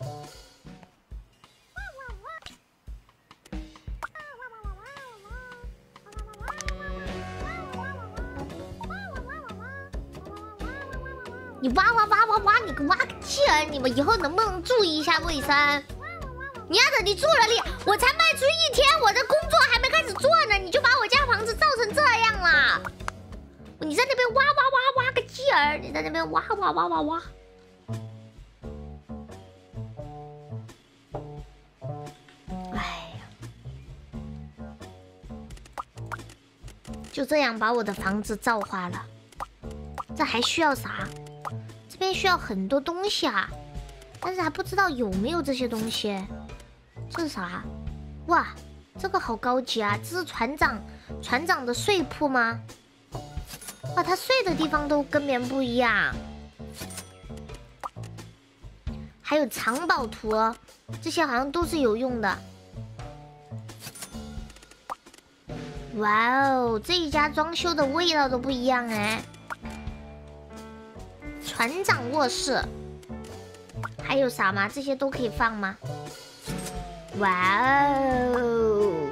你挖，你个挖个鸡儿！你们以后能不能注意一下卫生？你丫的，你住了我才卖出1天，我的工作还没开始做呢，你就把我家房子造成这样了！你在那边挖个鸡儿！你在那边挖！哎呀，就这样把我的房子造化了，这还需要啥？这边需要很多东西啊，但是还不知道有没有这些东西。这是啥？哇，这个好高级啊！这是船长的睡铺吗？哇，他睡的地方都跟别人不一样。还有藏宝图，这些好像都是有用的。哇哦，这一家装修的味道都不一样哎。船长卧室还有啥吗？这些都可以放吗？哇哦，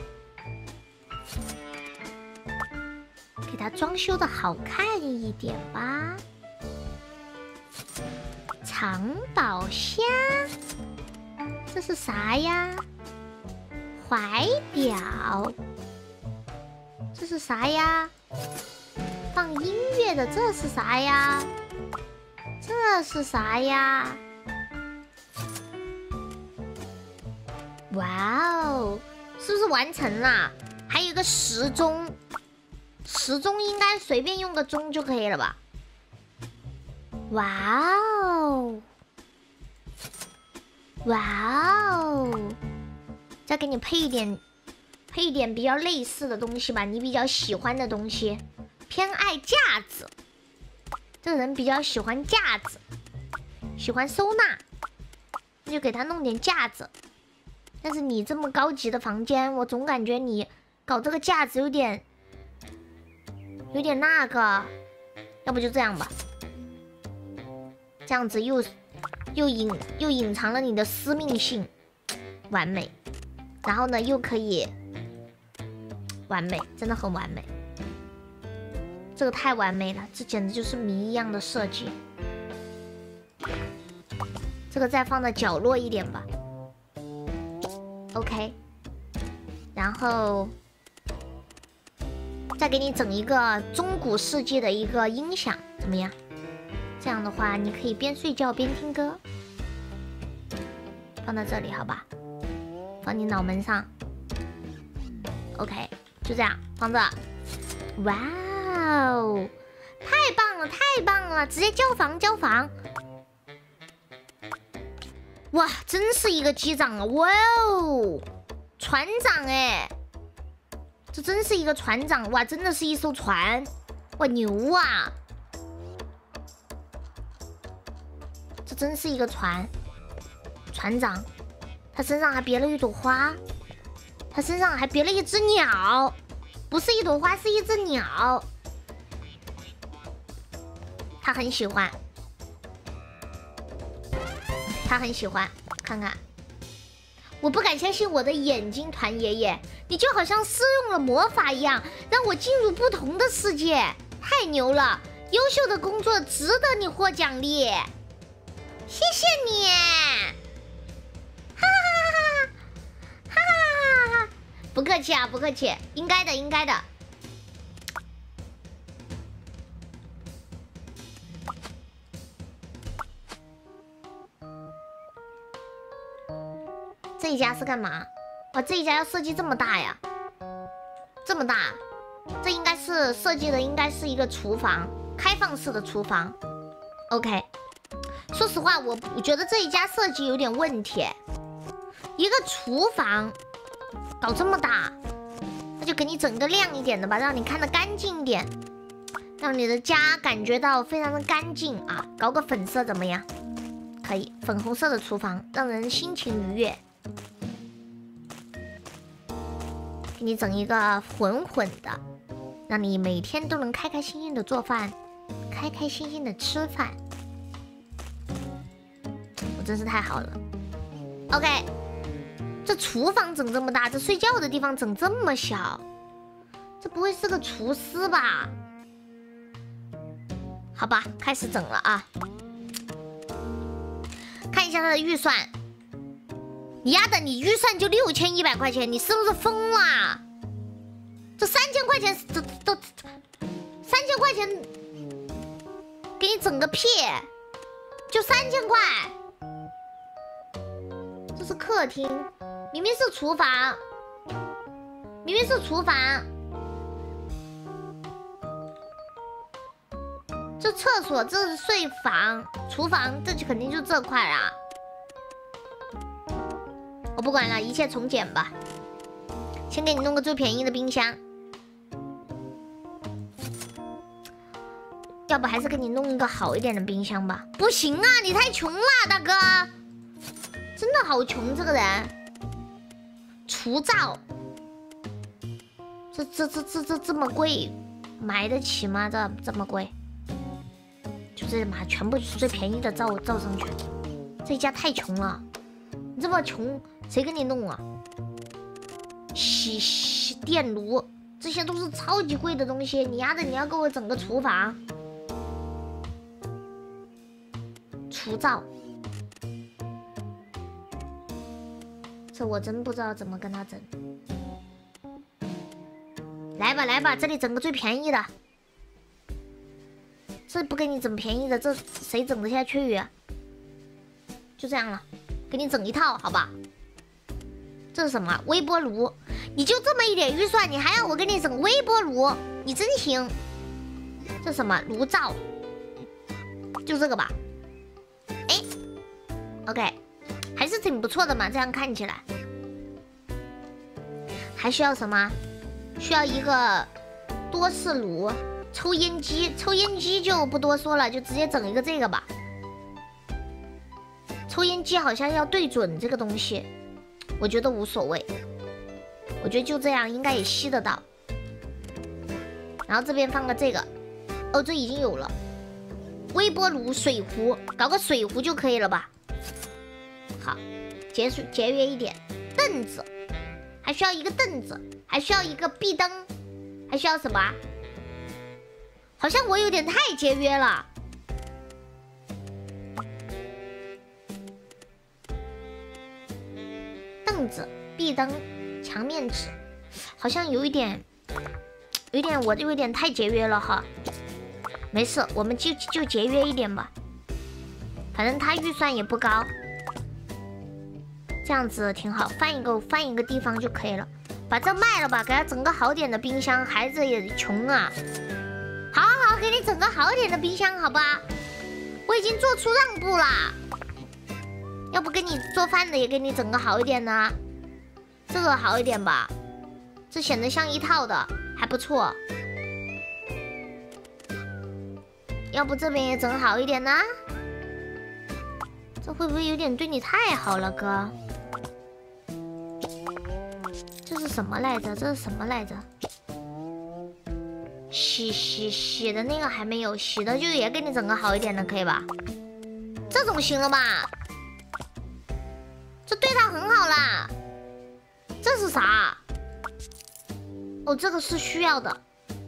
给它装修的好看一点吧。藏宝箱，这是啥呀？怀表，这是啥呀？放音乐的，这是啥呀？这是啥呀？哇哦，是不是完成了？还有一个时钟，时钟应该随便用个钟就可以了吧？哇哦，哇哦，再给你配一点比较类似的东西吧，你比较喜欢的东西。偏爱架子，这个人比较喜欢架子，喜欢收纳，那就给他弄点架子。但是你这么高级的房间，我总感觉你搞这个架子有点那个，要不就这样吧，这样子又隐藏了你的私密性，完美。然后呢，又可以完美，真的很完美。这个太完美了，这简直就是谜一样的设计。这个再放在角落一点吧。OK， 然后再给你整一个中古世纪的一个音响，怎么样？这样的话，你可以边睡觉边听歌。放在这里，好吧？放你脑门上。OK， 就这样放这。哇哦，太棒了，太棒了！直接交房。哇，真是一个机长啊！哇哦，船长哎，这真是一个船长哇！真的是一艘船，哇牛啊！这真是一个船长，他身上还别了一朵花，他身上还别了一只鸟，不是一朵花，是一只鸟。他很喜欢。看看，我不敢相信我的眼睛，团爷爷，你就好像施用了魔法一样，让我进入不同的世界，太牛了！优秀的工作值得你获奖励，谢谢你！哈哈，不客气啊，不客气，应该的。这一家是干嘛？哇，这一家要设计这么大呀？这么大，这应该是一个厨房，开放式的厨房。OK， 说实话，我觉得这一家设计有点问题。一个厨房搞这么大，那就给你整个亮一点的吧，让你看得干净一点，让你的家感觉到非常的干净啊。搞个粉色怎么样？可以，粉红色的厨房让人心情愉悦。给你整一个混混的，让你每天都能开开心心的做饭，开开心心的吃饭。我真是太好了。OK， 这厨房整这么大，这睡觉的地方整这么小，这不会是个厨师吧？好吧，开始整了啊。看一下他的预算。丫的，你预算就6100块钱，你是不是疯了？这3000块钱，都3000块钱，给你整个屁！就3000块，这是客厅，明明是厨房，明明是厨房，这厕所，这是睡房，厨房，这就肯定就这块啦。我不管了，一切从简吧。先给你弄个最便宜的冰箱，要不还是给你弄一个好一点的冰箱吧。不行啊，你太穷了，大哥，真的好穷这个人。厨灶，这么贵，买得起吗？这么贵，就这嘛，全部是最便宜的罩上去。这家太穷了，你这么穷。谁给你弄啊？洗电炉，这些都是超级贵的东西。你丫的，你要给我整个厨房、厨灶，这我真不知道怎么跟他整。来吧来吧，这里整个最便宜的。这不给你整便宜的，这谁整得下去呀？就这样了，给你整一套，好吧？这是什么？微波炉？你就这么一点预算，你还要我给你整微波炉？你真行！这什么炉灶？就这个吧。哎 ，OK， 还是挺不错的嘛，这样看起来。还需要什么？需要一个多士炉、抽烟机。抽烟机就不多说了，就直接整一个这个吧。抽烟机好像要对准这个东西。我觉得无所谓，我觉得就这样应该也吸得到。然后这边放个这个，哦，这已经有了。微波炉、水壶，搞个水壶就可以了吧？好，节约一点。凳子，还需要一个凳子，还需要一个壁灯，还需要什么？好像我有点太节约了。凳子、壁灯、墙面纸，好像有一点，我就有点太节约了哈。没事，我们就节约一点吧，反正他预算也不高，这样子挺好。翻一个地方就可以了，把这卖了吧，给他整个好点的冰箱。孩子也穷啊，好，给你整个好点的冰箱，好吧？我已经做出让步啦。要不给你做饭的也给你整个好一点呢？这个好一点吧，这显得像一套的，还不错。要不这边也整好一点呢？这会不会有点对你太好了，哥？这是什么来着？洗的那个还没有，洗的就也给你整个好一点的，可以吧？这种行了吧？这对他很好啦。这是啥？哦，这个是需要的。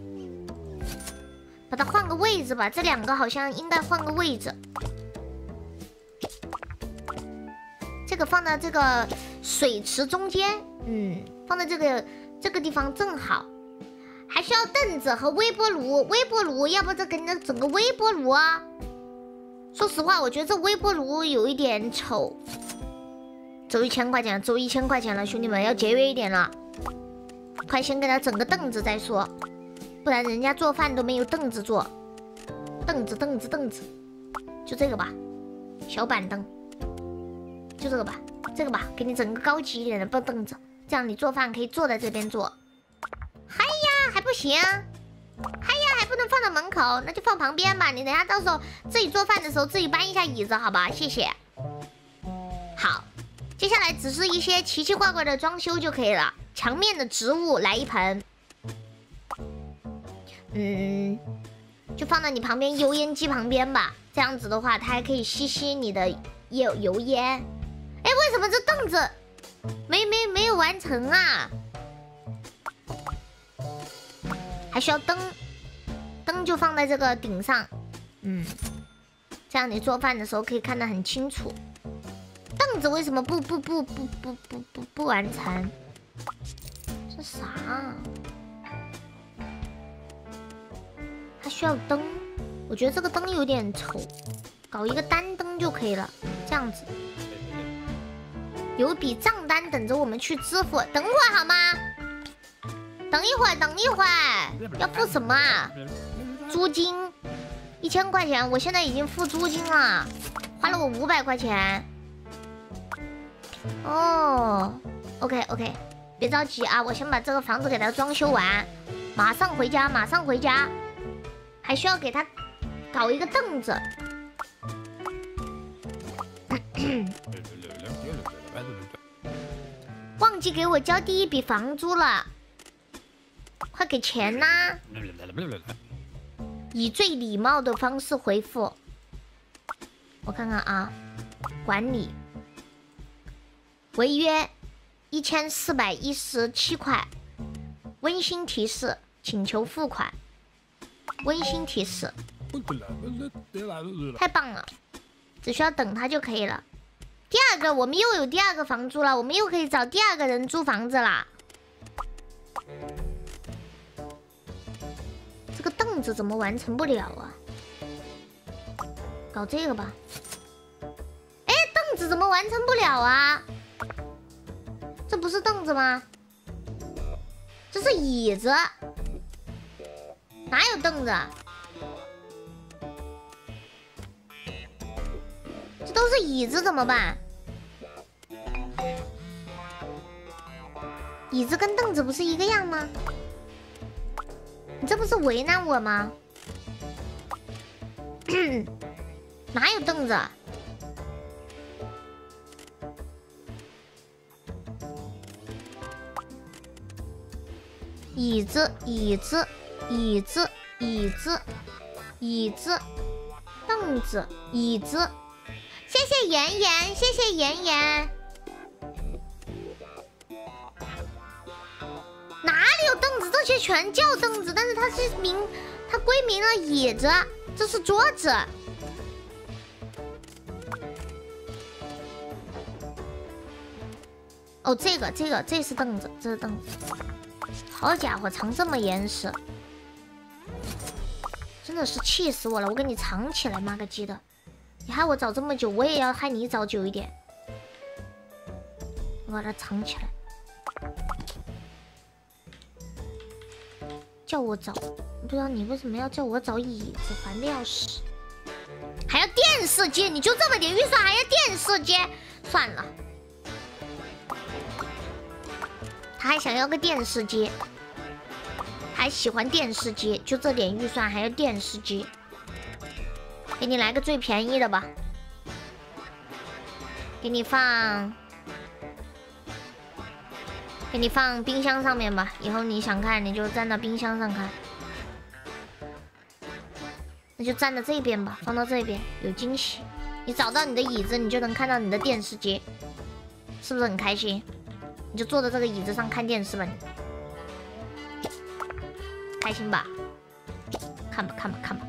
把它换个位置吧，这两个好像应该换个位置。这个放在这个水池中间，放在这个地方正好。还需要凳子和微波炉，要不这给你整个微波炉啊？说实话，我觉得这微波炉有一点丑。走1000块钱，走1000块钱了，兄弟们要节约一点了。快先给他整个凳子再说，不然人家做饭都没有凳子坐。凳子，就这个吧。 小板凳，就这个吧，这个吧，给你整个高级一点的凳子，这样你做饭可以坐在这边做。嗨呀，还不行，嗨呀，还不能放到门口，那就放旁边吧。你等下到时候自己做饭的时候自己搬一下椅子，好吧？谢谢。好，接下来只是一些奇奇怪怪的装修就可以了。墙面的植物来一盆，就放在你旁边油烟机旁边吧。这样子的话，它还可以吸你的油烟。哎，为什么这凳子没有完成啊？还需要灯，灯就放在这个顶上，这样你做饭的时候可以看得很清楚。凳子为什么不完成？这啥？它需要灯，我觉得这个灯有点丑，搞一个单灯就可以了，这样子。有一笔账单等着我们去支付，等会儿好吗？等一会儿，等一会儿，要付什么啊？租金1000块钱，我现在已经付租金了，花了我500块钱。哦 ，OK， 别着急啊，我先把这个房子给它装修完，马上回家，马上回家。还需要给它搞一个凳子。忘记给我交第一笔房租了，快给钱呐！以最礼貌的方式回复。我看看啊，管理违约1417块，温馨提示，请求付款。温馨提示，太棒了，只需要等它就可以了。第二个，我们又有第二个房租了，我们又可以找第二个人租房子啦。这个凳子怎么完成不了啊？搞这个吧。哎，凳子怎么完成不了啊？这不是凳子吗？这是椅子。哪有凳子啊？这都是椅子怎么办？椅子跟凳子不是一个样吗？你这不是为难我吗？哪有凳子啊？椅子，椅子。椅子，椅子，椅子，凳子，椅子。谢谢妍妍，谢谢妍妍。哪里有凳子？这些全叫凳子，但是它归名了椅子，这是桌子。哦，这是凳子，这是凳子。好家伙，藏这么严实。真的是气死我了！我给你藏起来，妈个鸡的！你害我找这么久，我也要害你找久一点。我把它藏起来。叫我找，不知道你为什么要叫我找椅子，烦的要死。还要电视机，你就这么点预算，还要电视机？算了，他还想要个电视机。还喜欢电视机，就这点预算还要电视机，给你来个最便宜的吧，给你放冰箱上面吧，以后你想看你就站到冰箱上看，那就站到这边吧，放到这边有惊喜。你找到你的椅子，你就能看到你的电视机，是不是很开心？你就坐在这个椅子上看电视吧，你。开心吧，看吧看吧看吧。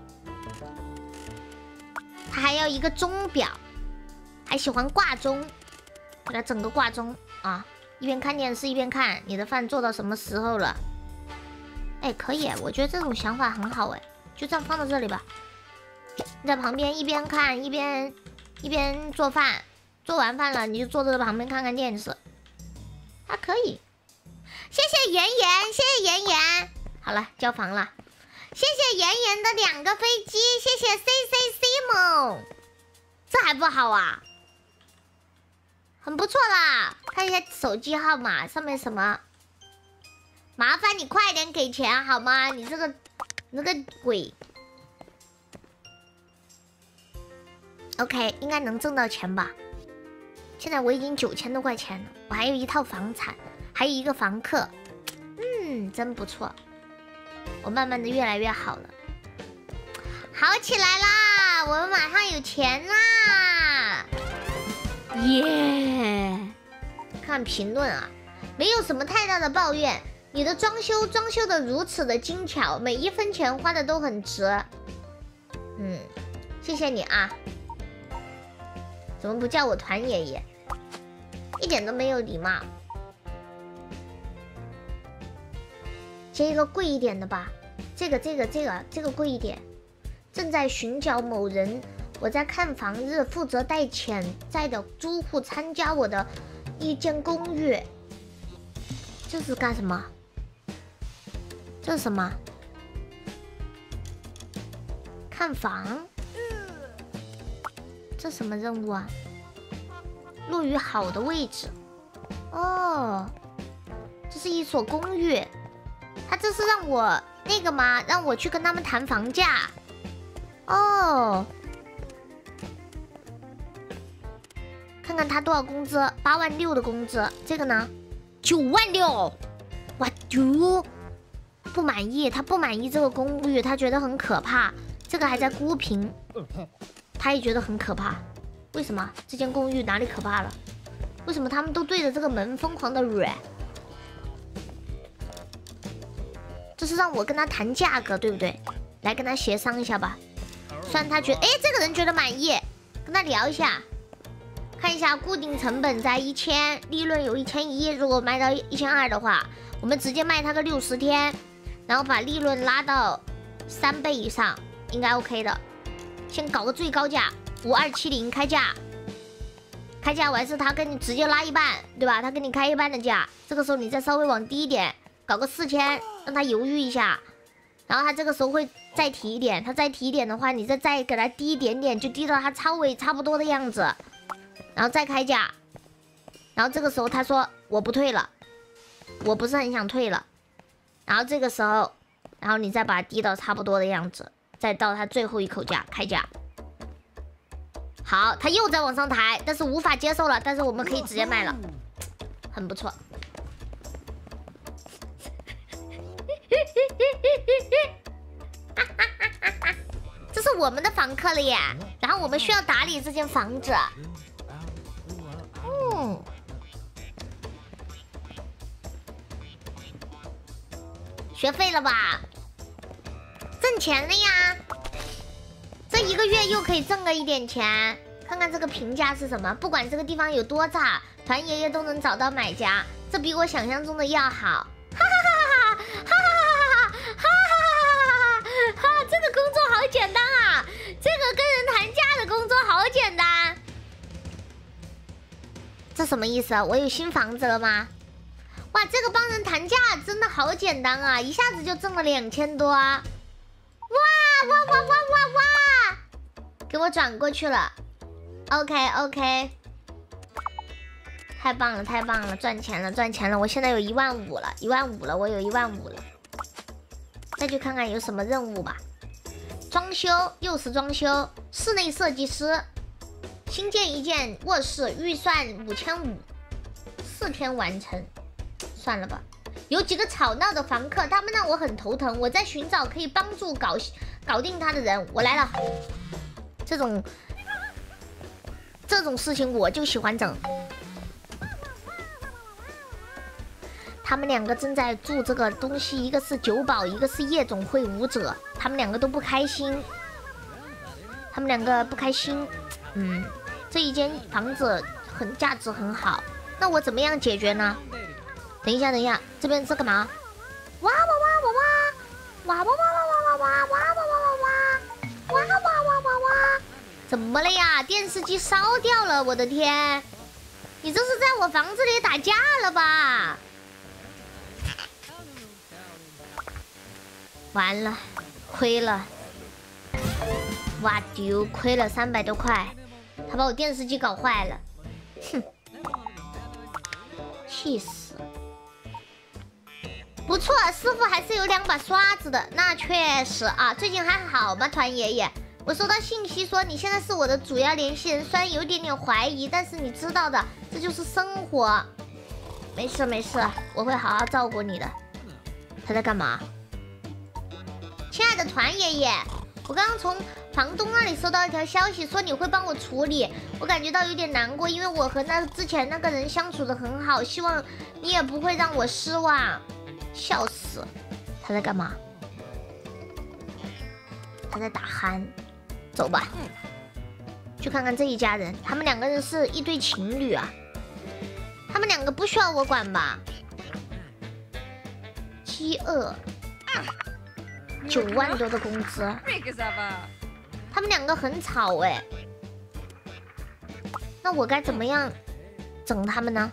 他还要一个钟表，还喜欢挂钟，给他整个挂钟啊！一边看电视一边看你的饭做到什么时候了。哎，可以，我觉得这种想法很好哎，就这样放到这里吧。你在旁边一边看一边做饭，做完饭了你就坐在旁边看看电视，还可以。谢谢妍妍，谢谢妍妍。好了，交房了，谢谢妍妍的2个飞机，谢谢 CCC 梦，这这还不好啊？很不错啦。看一下手机号码上面什么？麻烦你快点给钱好吗？你这个鬼。OK， 应该能挣到钱吧？现在我已经9000多块钱了，我还有一套房产，还有一个房客，真不错。我慢慢的越来越好了，好起来啦！我们马上有钱啦！耶！看评论啊，没有什么太大的抱怨。你的装修的如此的精巧，每一分钱花的都很值。谢谢你啊！怎么不叫我团爷爷？一点都没有礼貌。接一个贵一点的吧，这个贵一点。正在寻找某人，我在看房日负责带潜在的租户参加我的一间公寓。这是干什么？这是什么？看房？这什么任务啊？落于好的位置。哦，这是一所公寓。他这是让我那个吗？让我去跟他们谈房价。哦，看看他多少工资，86000的工资。这个呢，96000。哇丢！不满意，他不满意这个公寓，他觉得很可怕。这个还在估评，他也觉得很可怕。为什么这间公寓哪里可怕了？为什么他们都对着这个门疯狂的蕊？这是让我跟他谈价格，对不对？来跟他协商一下吧。虽然他觉得，这个人觉得满意，跟他聊一下，看一下固定成本在1000，利润有1100，如果卖到1200的话，我们直接卖他个60天，然后把利润拉到3倍以上，应该 OK 的。先搞个最高价，5270开价。开价完是他跟你直接拉一半，对吧？他跟你开一半的价，这个时候你再稍微往低一点，搞个4000，让他犹豫一下，然后他这个时候会再提一点，他再提一点的话，你再给他低一点点，就低到他超尾差不多的样子，然后再开价，然后这个时候他说我不退了，我不是很想退了，然后这个时候，然后你再把它低到差不多的样子，再到他最后一口价开价。好，他又在往上抬，但是无法接受了，但是我们可以直接卖了，很不错。这是我们的房客了耶，然后我们需要打理这间房子。学废了吧？挣钱了呀！这1个月又可以挣个一点钱。看看这个评价是什么？不管这个地方有多差，团爷爷都能找到买家，这比我想象中的要好。哈哈哈哈哈哈哈哈！这个工作好简单啊！这个跟人谈价的工作好简单。这什么意思啊？我有新房子了吗？哇，这个帮人谈价真的好简单啊！一下子就挣了2000多啊！哇！给我转过去了。OK， 太棒了，赚钱了！我现在有15000了，15000了，我有15000了。再去看看有什么任务吧。装修，又是装修，室内设计师，新建一间卧室，预算5500，4天完成。算了吧。有几个吵闹的房客，他们让我很头疼。我在寻找可以帮助搞定他的人。我来了。这种事情我就喜欢整。他们2个正在做这个东西，一个是酒保，一个是夜总会舞者。他们2个都不开心。这一间房子价值很好，那我怎么样解决呢？等一下，这边是干嘛？哇！怎么了呀？电视机烧掉了！我的天，你这是在我房子里打架了吧？完了，亏了！哇丢，亏了300多块。 他把我电视机搞坏了，哼，气死！不错，师傅还是有2把刷子的，那确实啊。最近还好吗，团爷爷？我收到信息说你现在是我的主要联系人，虽然有一点点怀疑，但是你知道的，这就是生活。没事没事，我会好好照顾你的。他在干嘛？亲爱的团爷爷，我刚刚从房东那里收到一条消息，说你会帮我处理，我感觉到有点难过，因为我和之前那个人相处的很好，希望你也不会让我失望。笑死！他在干嘛？他在打鼾。走吧，去看看这一家人，他们2个人是一对情侣啊。他们2个不需要我管吧？饥饿，9万多的工资，他们2个很吵哎。那我该怎么样整他们呢？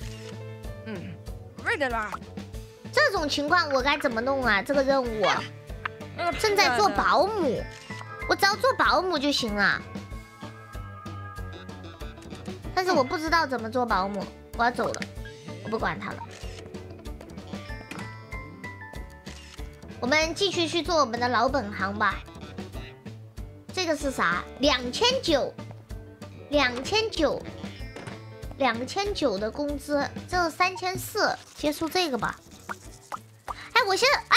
这种情况我该怎么弄啊？这个任务正在做保姆，我只要做保姆就行了。但是我不知道怎么做保姆，我要走了，我不管他了。我们继续去做我们的老本行吧。这个是啥？2900的工资，这是3400，结束这个吧。哎，我现在，哎，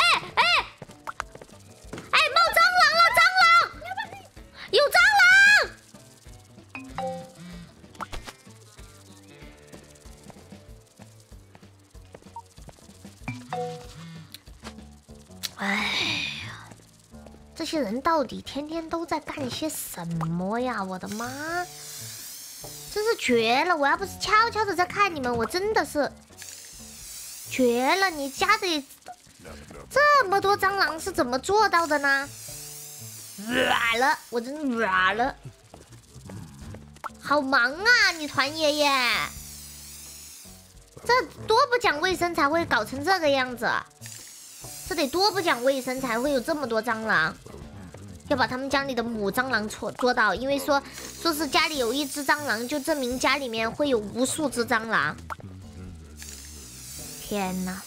冒蟑螂了！蟑螂，有蟑螂！哎呀，这些人到底天天都在干些什么呀？我的妈，真是绝了！我要不是悄悄的在看你们，我真的是绝了！你家里这么多蟑螂是怎么做到的呢？软了，我真软了，好忙啊！你团爷爷，这多不讲卫生才会搞成这个样子，这得多不讲卫生才会有这么多蟑螂。要把他们家里的母蟑螂捉到，因为说是家里有1只蟑螂，就证明家里面会有无数只蟑螂。天哪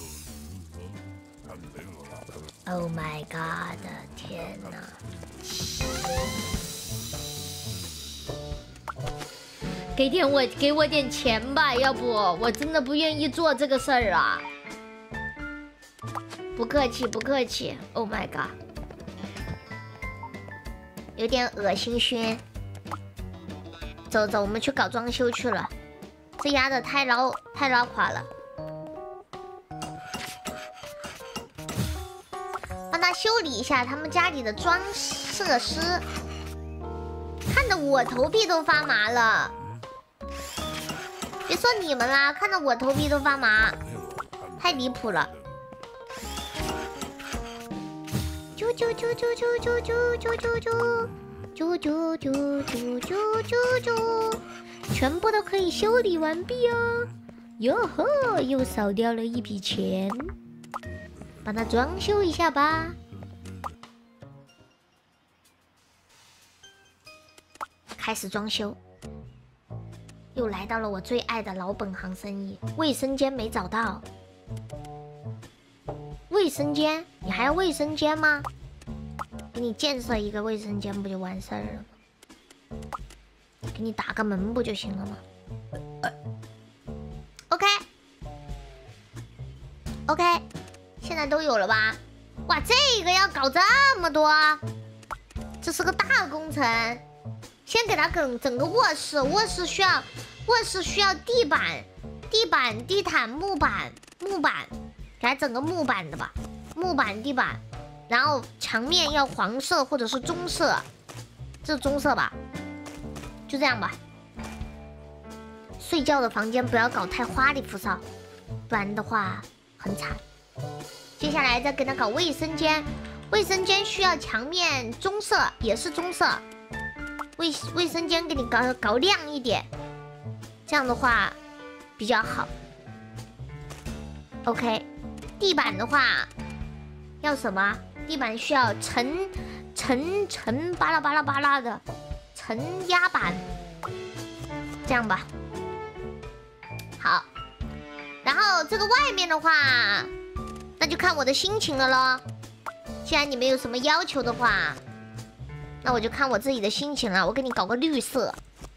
！Oh my god！ 天哪！给我点钱吧，要不我真的不愿意做这个事儿啊！不客气，不客气。Oh my god！ 有点恶心熏。走，我们去搞装修去了。这丫的太拉垮了。帮他修理一下他们家里的装设施，看得我头皮都发麻了。别说你们啦，看得我头皮都发麻，太离谱了。啾啾啾啾啾啾啾啾啾啾啾啾啾啾，全部都可以修理完毕哦。哟呵，又少掉了一笔钱，帮他装修一下吧。开始装修，又来到了我最爱的老本行生意。卫生间没找到。卫生间？你还要卫生间吗？给你建设一个卫生间不就完事儿了吗？给你打个门不就行了吗？OK， 现在都有了吧？哇，这个要搞这么多，这是个大工程。先给他整个卧室，卧室需要地板、地毯、木板，给他整个木板的吧，木板地板，然后墙面要黄色或者是棕色，这是棕色吧？就这样吧。睡觉的房间不要搞太花里胡哨，不然的话很惨。接下来再给他搞卫生间，卫生间需要墙面棕色，也是棕色。卫生间给你搞亮一点，这样的话比较好。OK， 地板的话要什么？地板需要层巴拉巴拉的， 承压板，这样吧。好，然后这个外面的话，那就看我的心情了咯。既然你们有什么要求的话，那我就看我自己的心情了。我给你搞个绿色，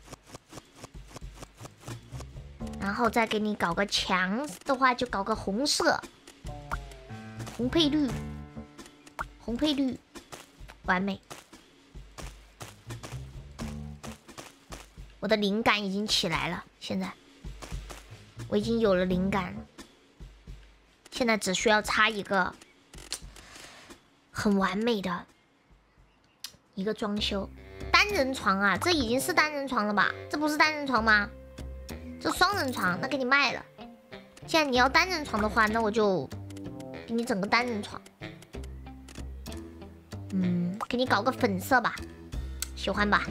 然后再给你搞个墙的话，就搞个红色，红配绿，红配绿，完美。我的灵感已经起来了，现在我已经有了灵感，现在只需要插一个很完美的一个装修。单人床啊，这已经是单人床了吧？这不是单人床吗？这双人床，那给你卖了。既然你要单人床的话，那我就给你整个单人床。给你搞个粉色吧，喜欢吧？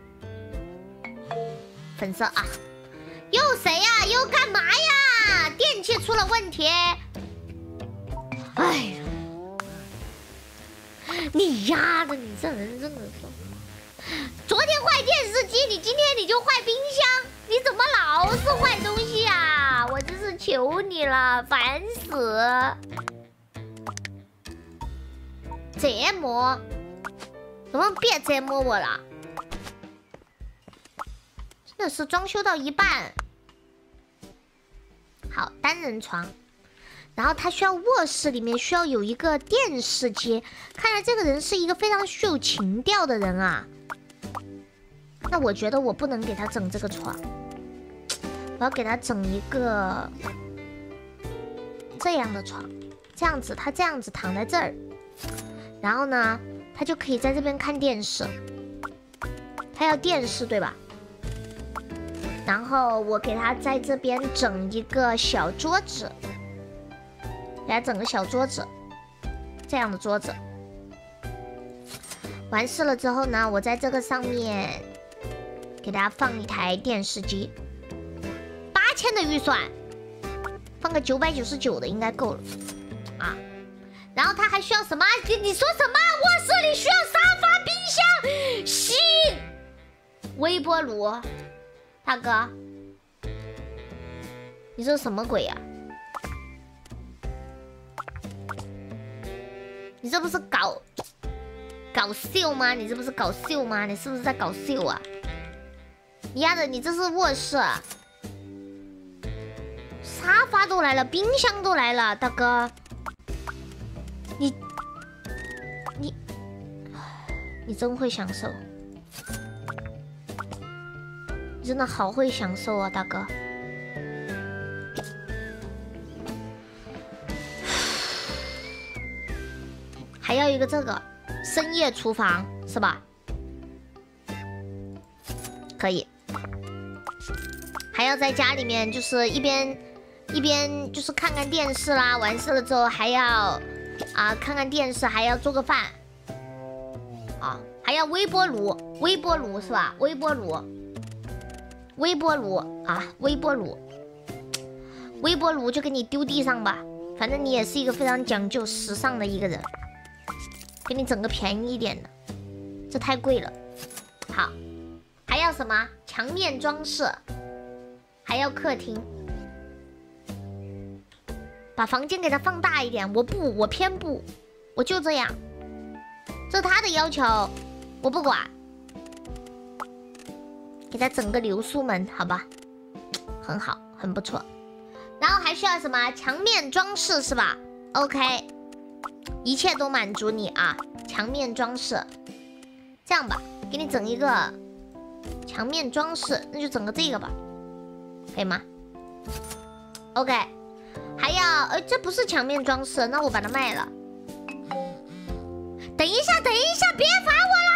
粉色啊！又谁呀？又干嘛呀？电器出了问题。哎呀，你丫的，你这人真的是……昨天坏电视机，你今天你就坏冰箱，你怎么老是坏东西啊？我真是求你了，烦死！折磨，能不能别折磨我了？真的是装修到一半。好，单人床，然后他需要卧室里面需要有一个电视机，看来这个人是一个非常具有情调的人啊。那我觉得我不能给他整这个床，我要给他整一个这样的床，这样子，他这样子躺在这儿，然后呢，他就可以在这边看电视。他要电视对吧？然后我给他在这边整一个小桌子，给他整个小桌子，这样的桌子。完事了之后呢，我在这个上面给大家放一台电视机，8000的预算，放个999的应该够了啊。然后他还需要什么？你说什么？卧室里需要沙发、冰箱、吸微波炉。大哥，你这是什么鬼呀？你这不是搞秀吗？你这不是搞秀吗？你是不是在搞秀啊？丫的，你这是卧室啊，沙发都来了，冰箱都来了，大哥，你真会享受，你真的好会享受啊，大哥。还要一个这个深夜厨房是吧？可以。还要在家里面就是一边就是看看电视啦，完事了之后还要看看电视，还要做个饭啊，还要微波炉是吧？微波炉啊，微波炉就给你丢地上吧，反正你也是一个非常讲究时尚的一个人，给你整个便宜一点的，这太贵了。好，还要什么？墙面装饰，还要客厅，把房间给它放大一点。我偏不，我就这样，这是他的要求，我不管。给他整个流苏门，好吧，很好，很不错。然后还需要什么？墙面装饰是吧 ？OK， 一切都满足你啊！墙面装饰，这样吧，给你整一个墙面装饰，那就整个这个吧，可以吗 ？OK， 还要这不是墙面装饰，那我把它卖了。等一下，别烦我啦！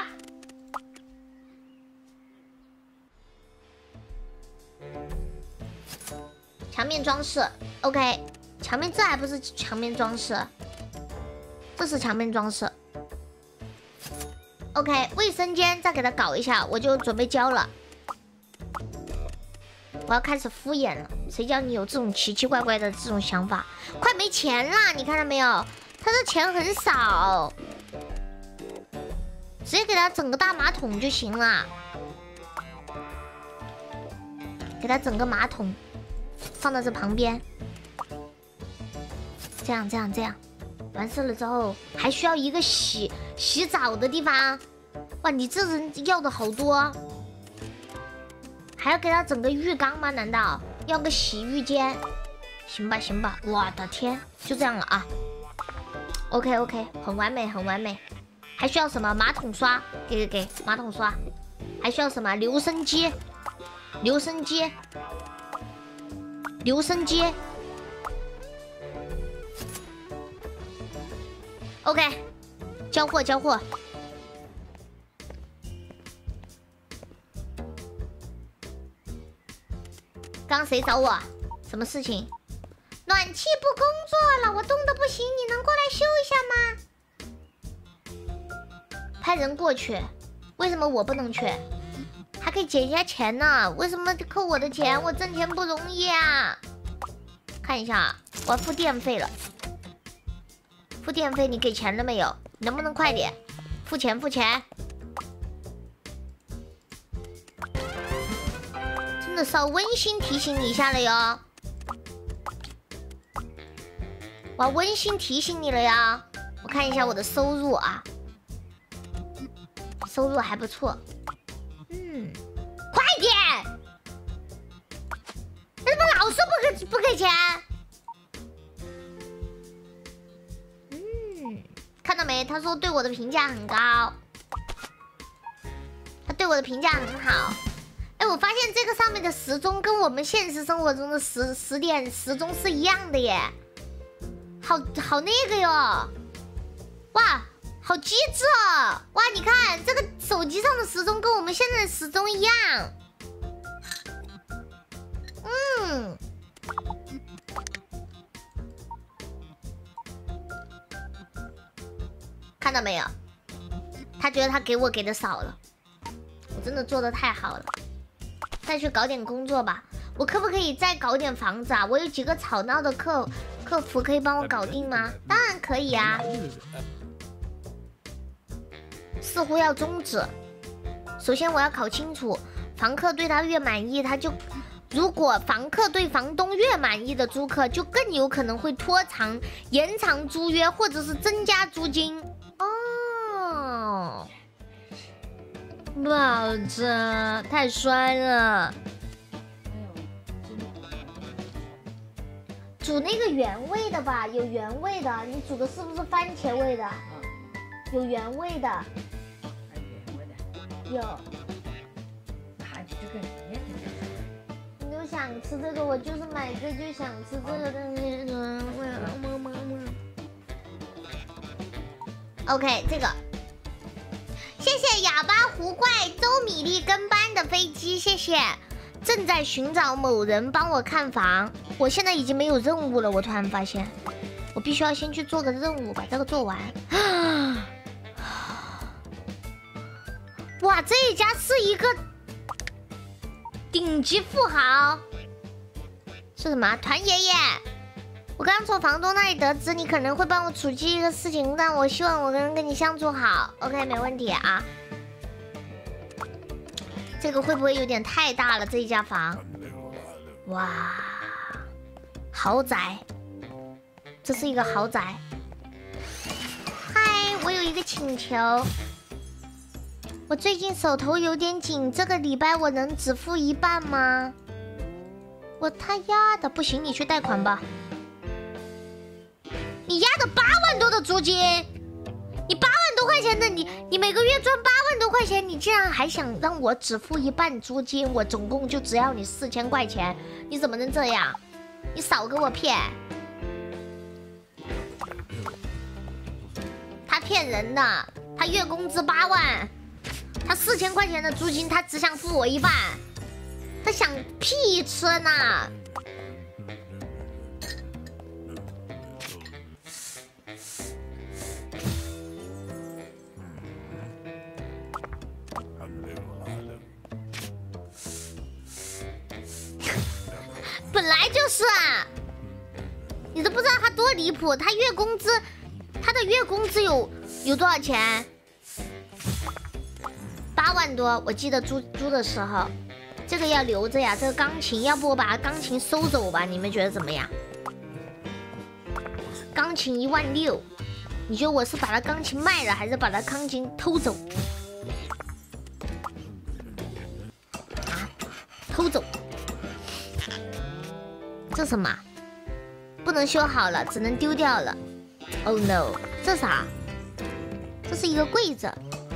墙面装饰 ，OK， 墙面这还不是墙面装饰，这是墙面装饰。OK， 卫生间再给他搞一下，我就准备交了。我要开始敷衍了，谁叫你有这种奇奇怪怪的这种想法？快没钱了，你看到没有？他的钱很少， 直接给他整个大马桶就行了。给他整个马桶放到这旁边，这样，完事了之后还需要一个洗澡的地方。哇，你这人要的好多，还要给他整个浴缸吗？难道要个洗浴间？行吧，我的天，就这样了啊。OK， 很完美。还需要什么？马桶刷，给马桶刷。还需要什么？留声机。OK， 交货。刚谁找我？什么事情？暖气不工作了，我冻得不行，你能过来修一下吗？派人过去，为什么我不能去？还可以减一下钱呢，为什么扣我的钱？我挣钱不容易啊！看一下，我要付电费了。付电费，你给钱了没有？能不能快点？付钱！真的是要温馨提醒你一下了哟！我要温馨提醒你了呀！我看一下我的收入啊，收入还不错。快点！你怎么老是不给钱？看到没？他说对我的评价很高，他对我的评价很好。哎，我发现这个上面的时钟跟我们现实生活中的十点时钟是一样的耶，好那个哟！哇，好机智哦！哇，你看这个手机上的时钟跟我们现在的时钟一样。看到没有？他觉得他给我给的少了，我真的做的太好了。再去搞点工作吧。我可不可以再搞点房子啊？我有几个吵闹的客服可以帮我搞定吗？当然可以啊。似乎要终止。首先我要搞清楚，房客对他越满意，他就如果房客对房东越满意的租客，就更有可能会拖长、延长租约，或者是增加租金。哦，不好吃，太酸了。煮那个原味的吧，有原味的。你煮的是不是番茄味的？有原味的。有。你就想吃这个，我就是买这就想吃这个的那种。OK， 这个。谢谢哑巴狐怪周米粒跟班的飞机，谢谢。正在寻找某人帮我看房，我现在已经没有任务了。我突然发现，我必须要先去做个任务，把这个做完。哇，这一家是一个顶级富豪，是什么？团爷爷，我刚从房东那里得知，你可能会帮我处理一个事情，但我希望我能跟你相处好。OK， 没问题啊。这个会不会有点太大了？这一家房，哇，豪宅，这是一个豪宅。嗨，我有一个请求，我最近手头有点紧，这个礼拜我能只付一半吗？我他丫的不行，你去贷款吧。你丫的8万多的租金，你8万多块钱的，你每个月赚8万多块钱，你竟然还想让我只付一半租金？我总共就只要你4000块钱，你怎么能这样？你少给我骗！他骗人的，他月工资8万，他4000块钱的租金，他只想付我一半，他想屁吃呢！本来就是啊，你都不知道他多离谱，他月工资，他的月工资有多少钱？ 8万多，我记得租的时候，这个要留着呀。这个钢琴，要不我把钢琴收走吧？你们觉得怎么样？钢琴16000，你觉得我是把它钢琴卖了，还是把它钢琴偷走？啊，偷走。这什么？不能修好了，只能丢掉了。Oh no！ 这啥？这是一个柜子。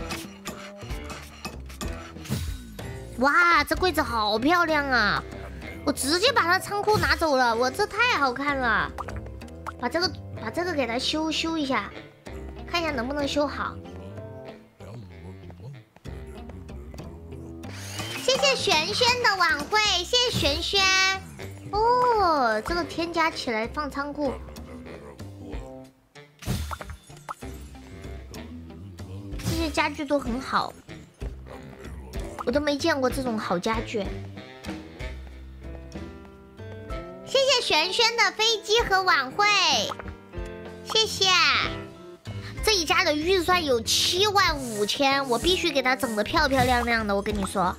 哇，这柜子好漂亮啊！我直接把它仓库拿走了，我这太好看了。把这个给它修一下，看一下能不能修好。谢谢璇璇的晚会，谢谢璇璇。哦，这个添加起来放仓库。这些家具都很好，我都没见过这种好家具。谢谢璇璇的飞机和晚会，谢谢。这一家的预算有75000，我必须给他整得漂漂亮亮的。我跟你说，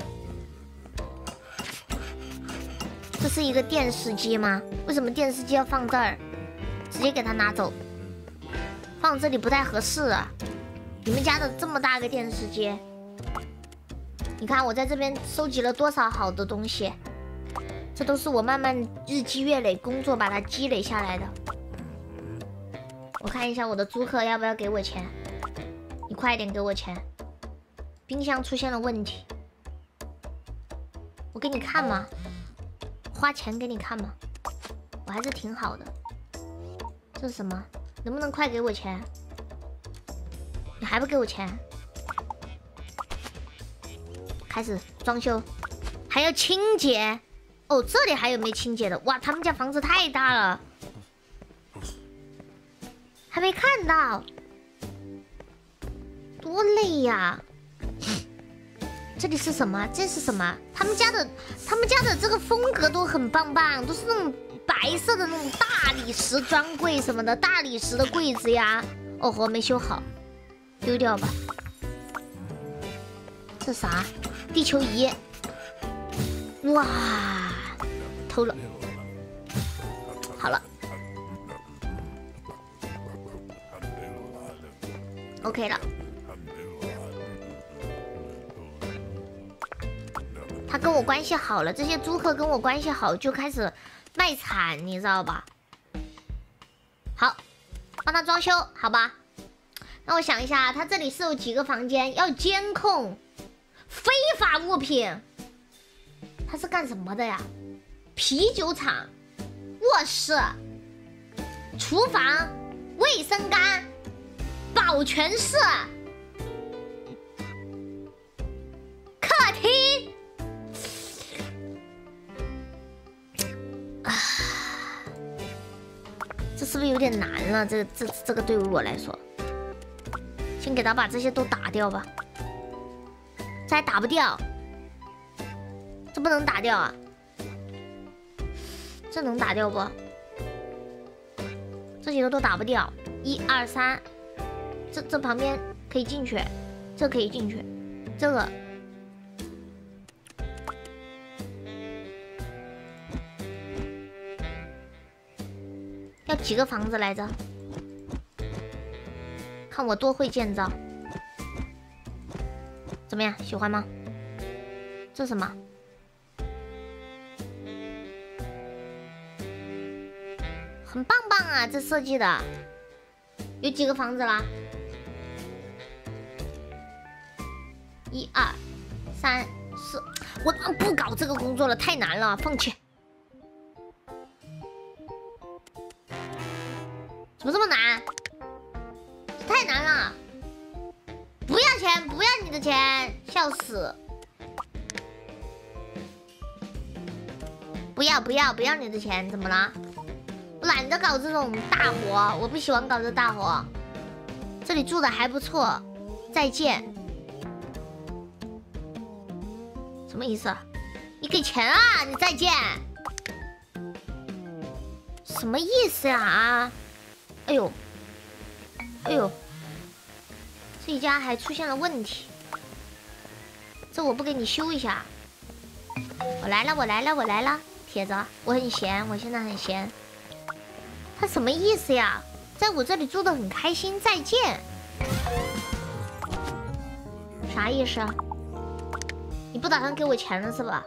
这是一个电视机吗？为什么电视机要放这儿？直接给他拿走，放这里不太合适啊。你们家的这么大个电视机，你看我在这边收集了多少好的东西，这都是我慢慢日积月累工作把它积累下来的。我看一下我的租客要不要给我钱，你快点给我钱。冰箱出现了问题，我给你看吗？花钱给你看吗？我还是挺好的。这是什么？能不能快给我钱？你还不给我钱？开始装修，还要清洁。哦，这里还有没清洁的？哇，他们家房子太大了，还没看到，多累呀！这里是什么？这是什么？他们家的这个风格都很棒棒，都是那种白色的那种大理石专柜什么的，大理石的柜子呀。哦豁，没修好，丢掉吧。这啥？地球仪。哇，偷了。好了。OK 了。他跟我关系好了，这些租客跟我关系好，就开始卖惨，你知道吧？好，帮他装修，好吧？那我想一下，他这里是有几个房间要监控非法物品？他是干什么的呀？啤酒厂、卧室、厨房、卫生间、保全室、客厅。这是不是有点难了？这个对于我来说，先给他把这些都打掉吧。这还打不掉，这不能打掉啊？这能打掉不？这几个都打不掉。1、2、3，这旁边可以进去，这可以进去，这个。要几个房子来着？看我多会建造，怎么样？喜欢吗？这是什么？很棒棒啊！这设计的，有几个房子啦？1、2、3、4，我不搞这个工作了，太难了，放弃。怎么这么难？太难了！不要钱，不要你的钱，笑死！不要你的钱，怎么了？我懒得搞这种大活，我不喜欢搞这大活。这里住的还不错，再见。什么意思？你给钱啊！你再见。什么意思呀？啊！哎呦，哎呦，这一家还出现了问题。 这我不给你修一下？我来了，我来了，我来了，铁子，我很闲，我现在很闲。他什么意思呀？在我这里住的很开心，再见。啥意思啊？你不打算给我钱了是吧？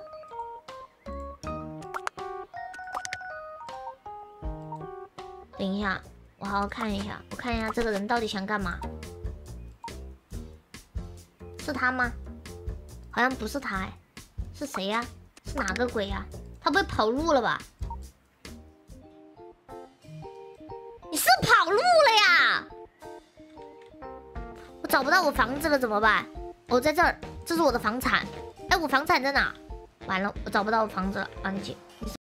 等一下，我好好看一下，我看一下这个人到底想干嘛。是他吗？好像不是他哎，是谁呀？是哪个鬼呀？他不会跑路了吧？你是跑路了呀？我找不到我房子了怎么办？我在这儿，这是我的房产。哎，我房产在哪？完了，我找不到我房子了，安静。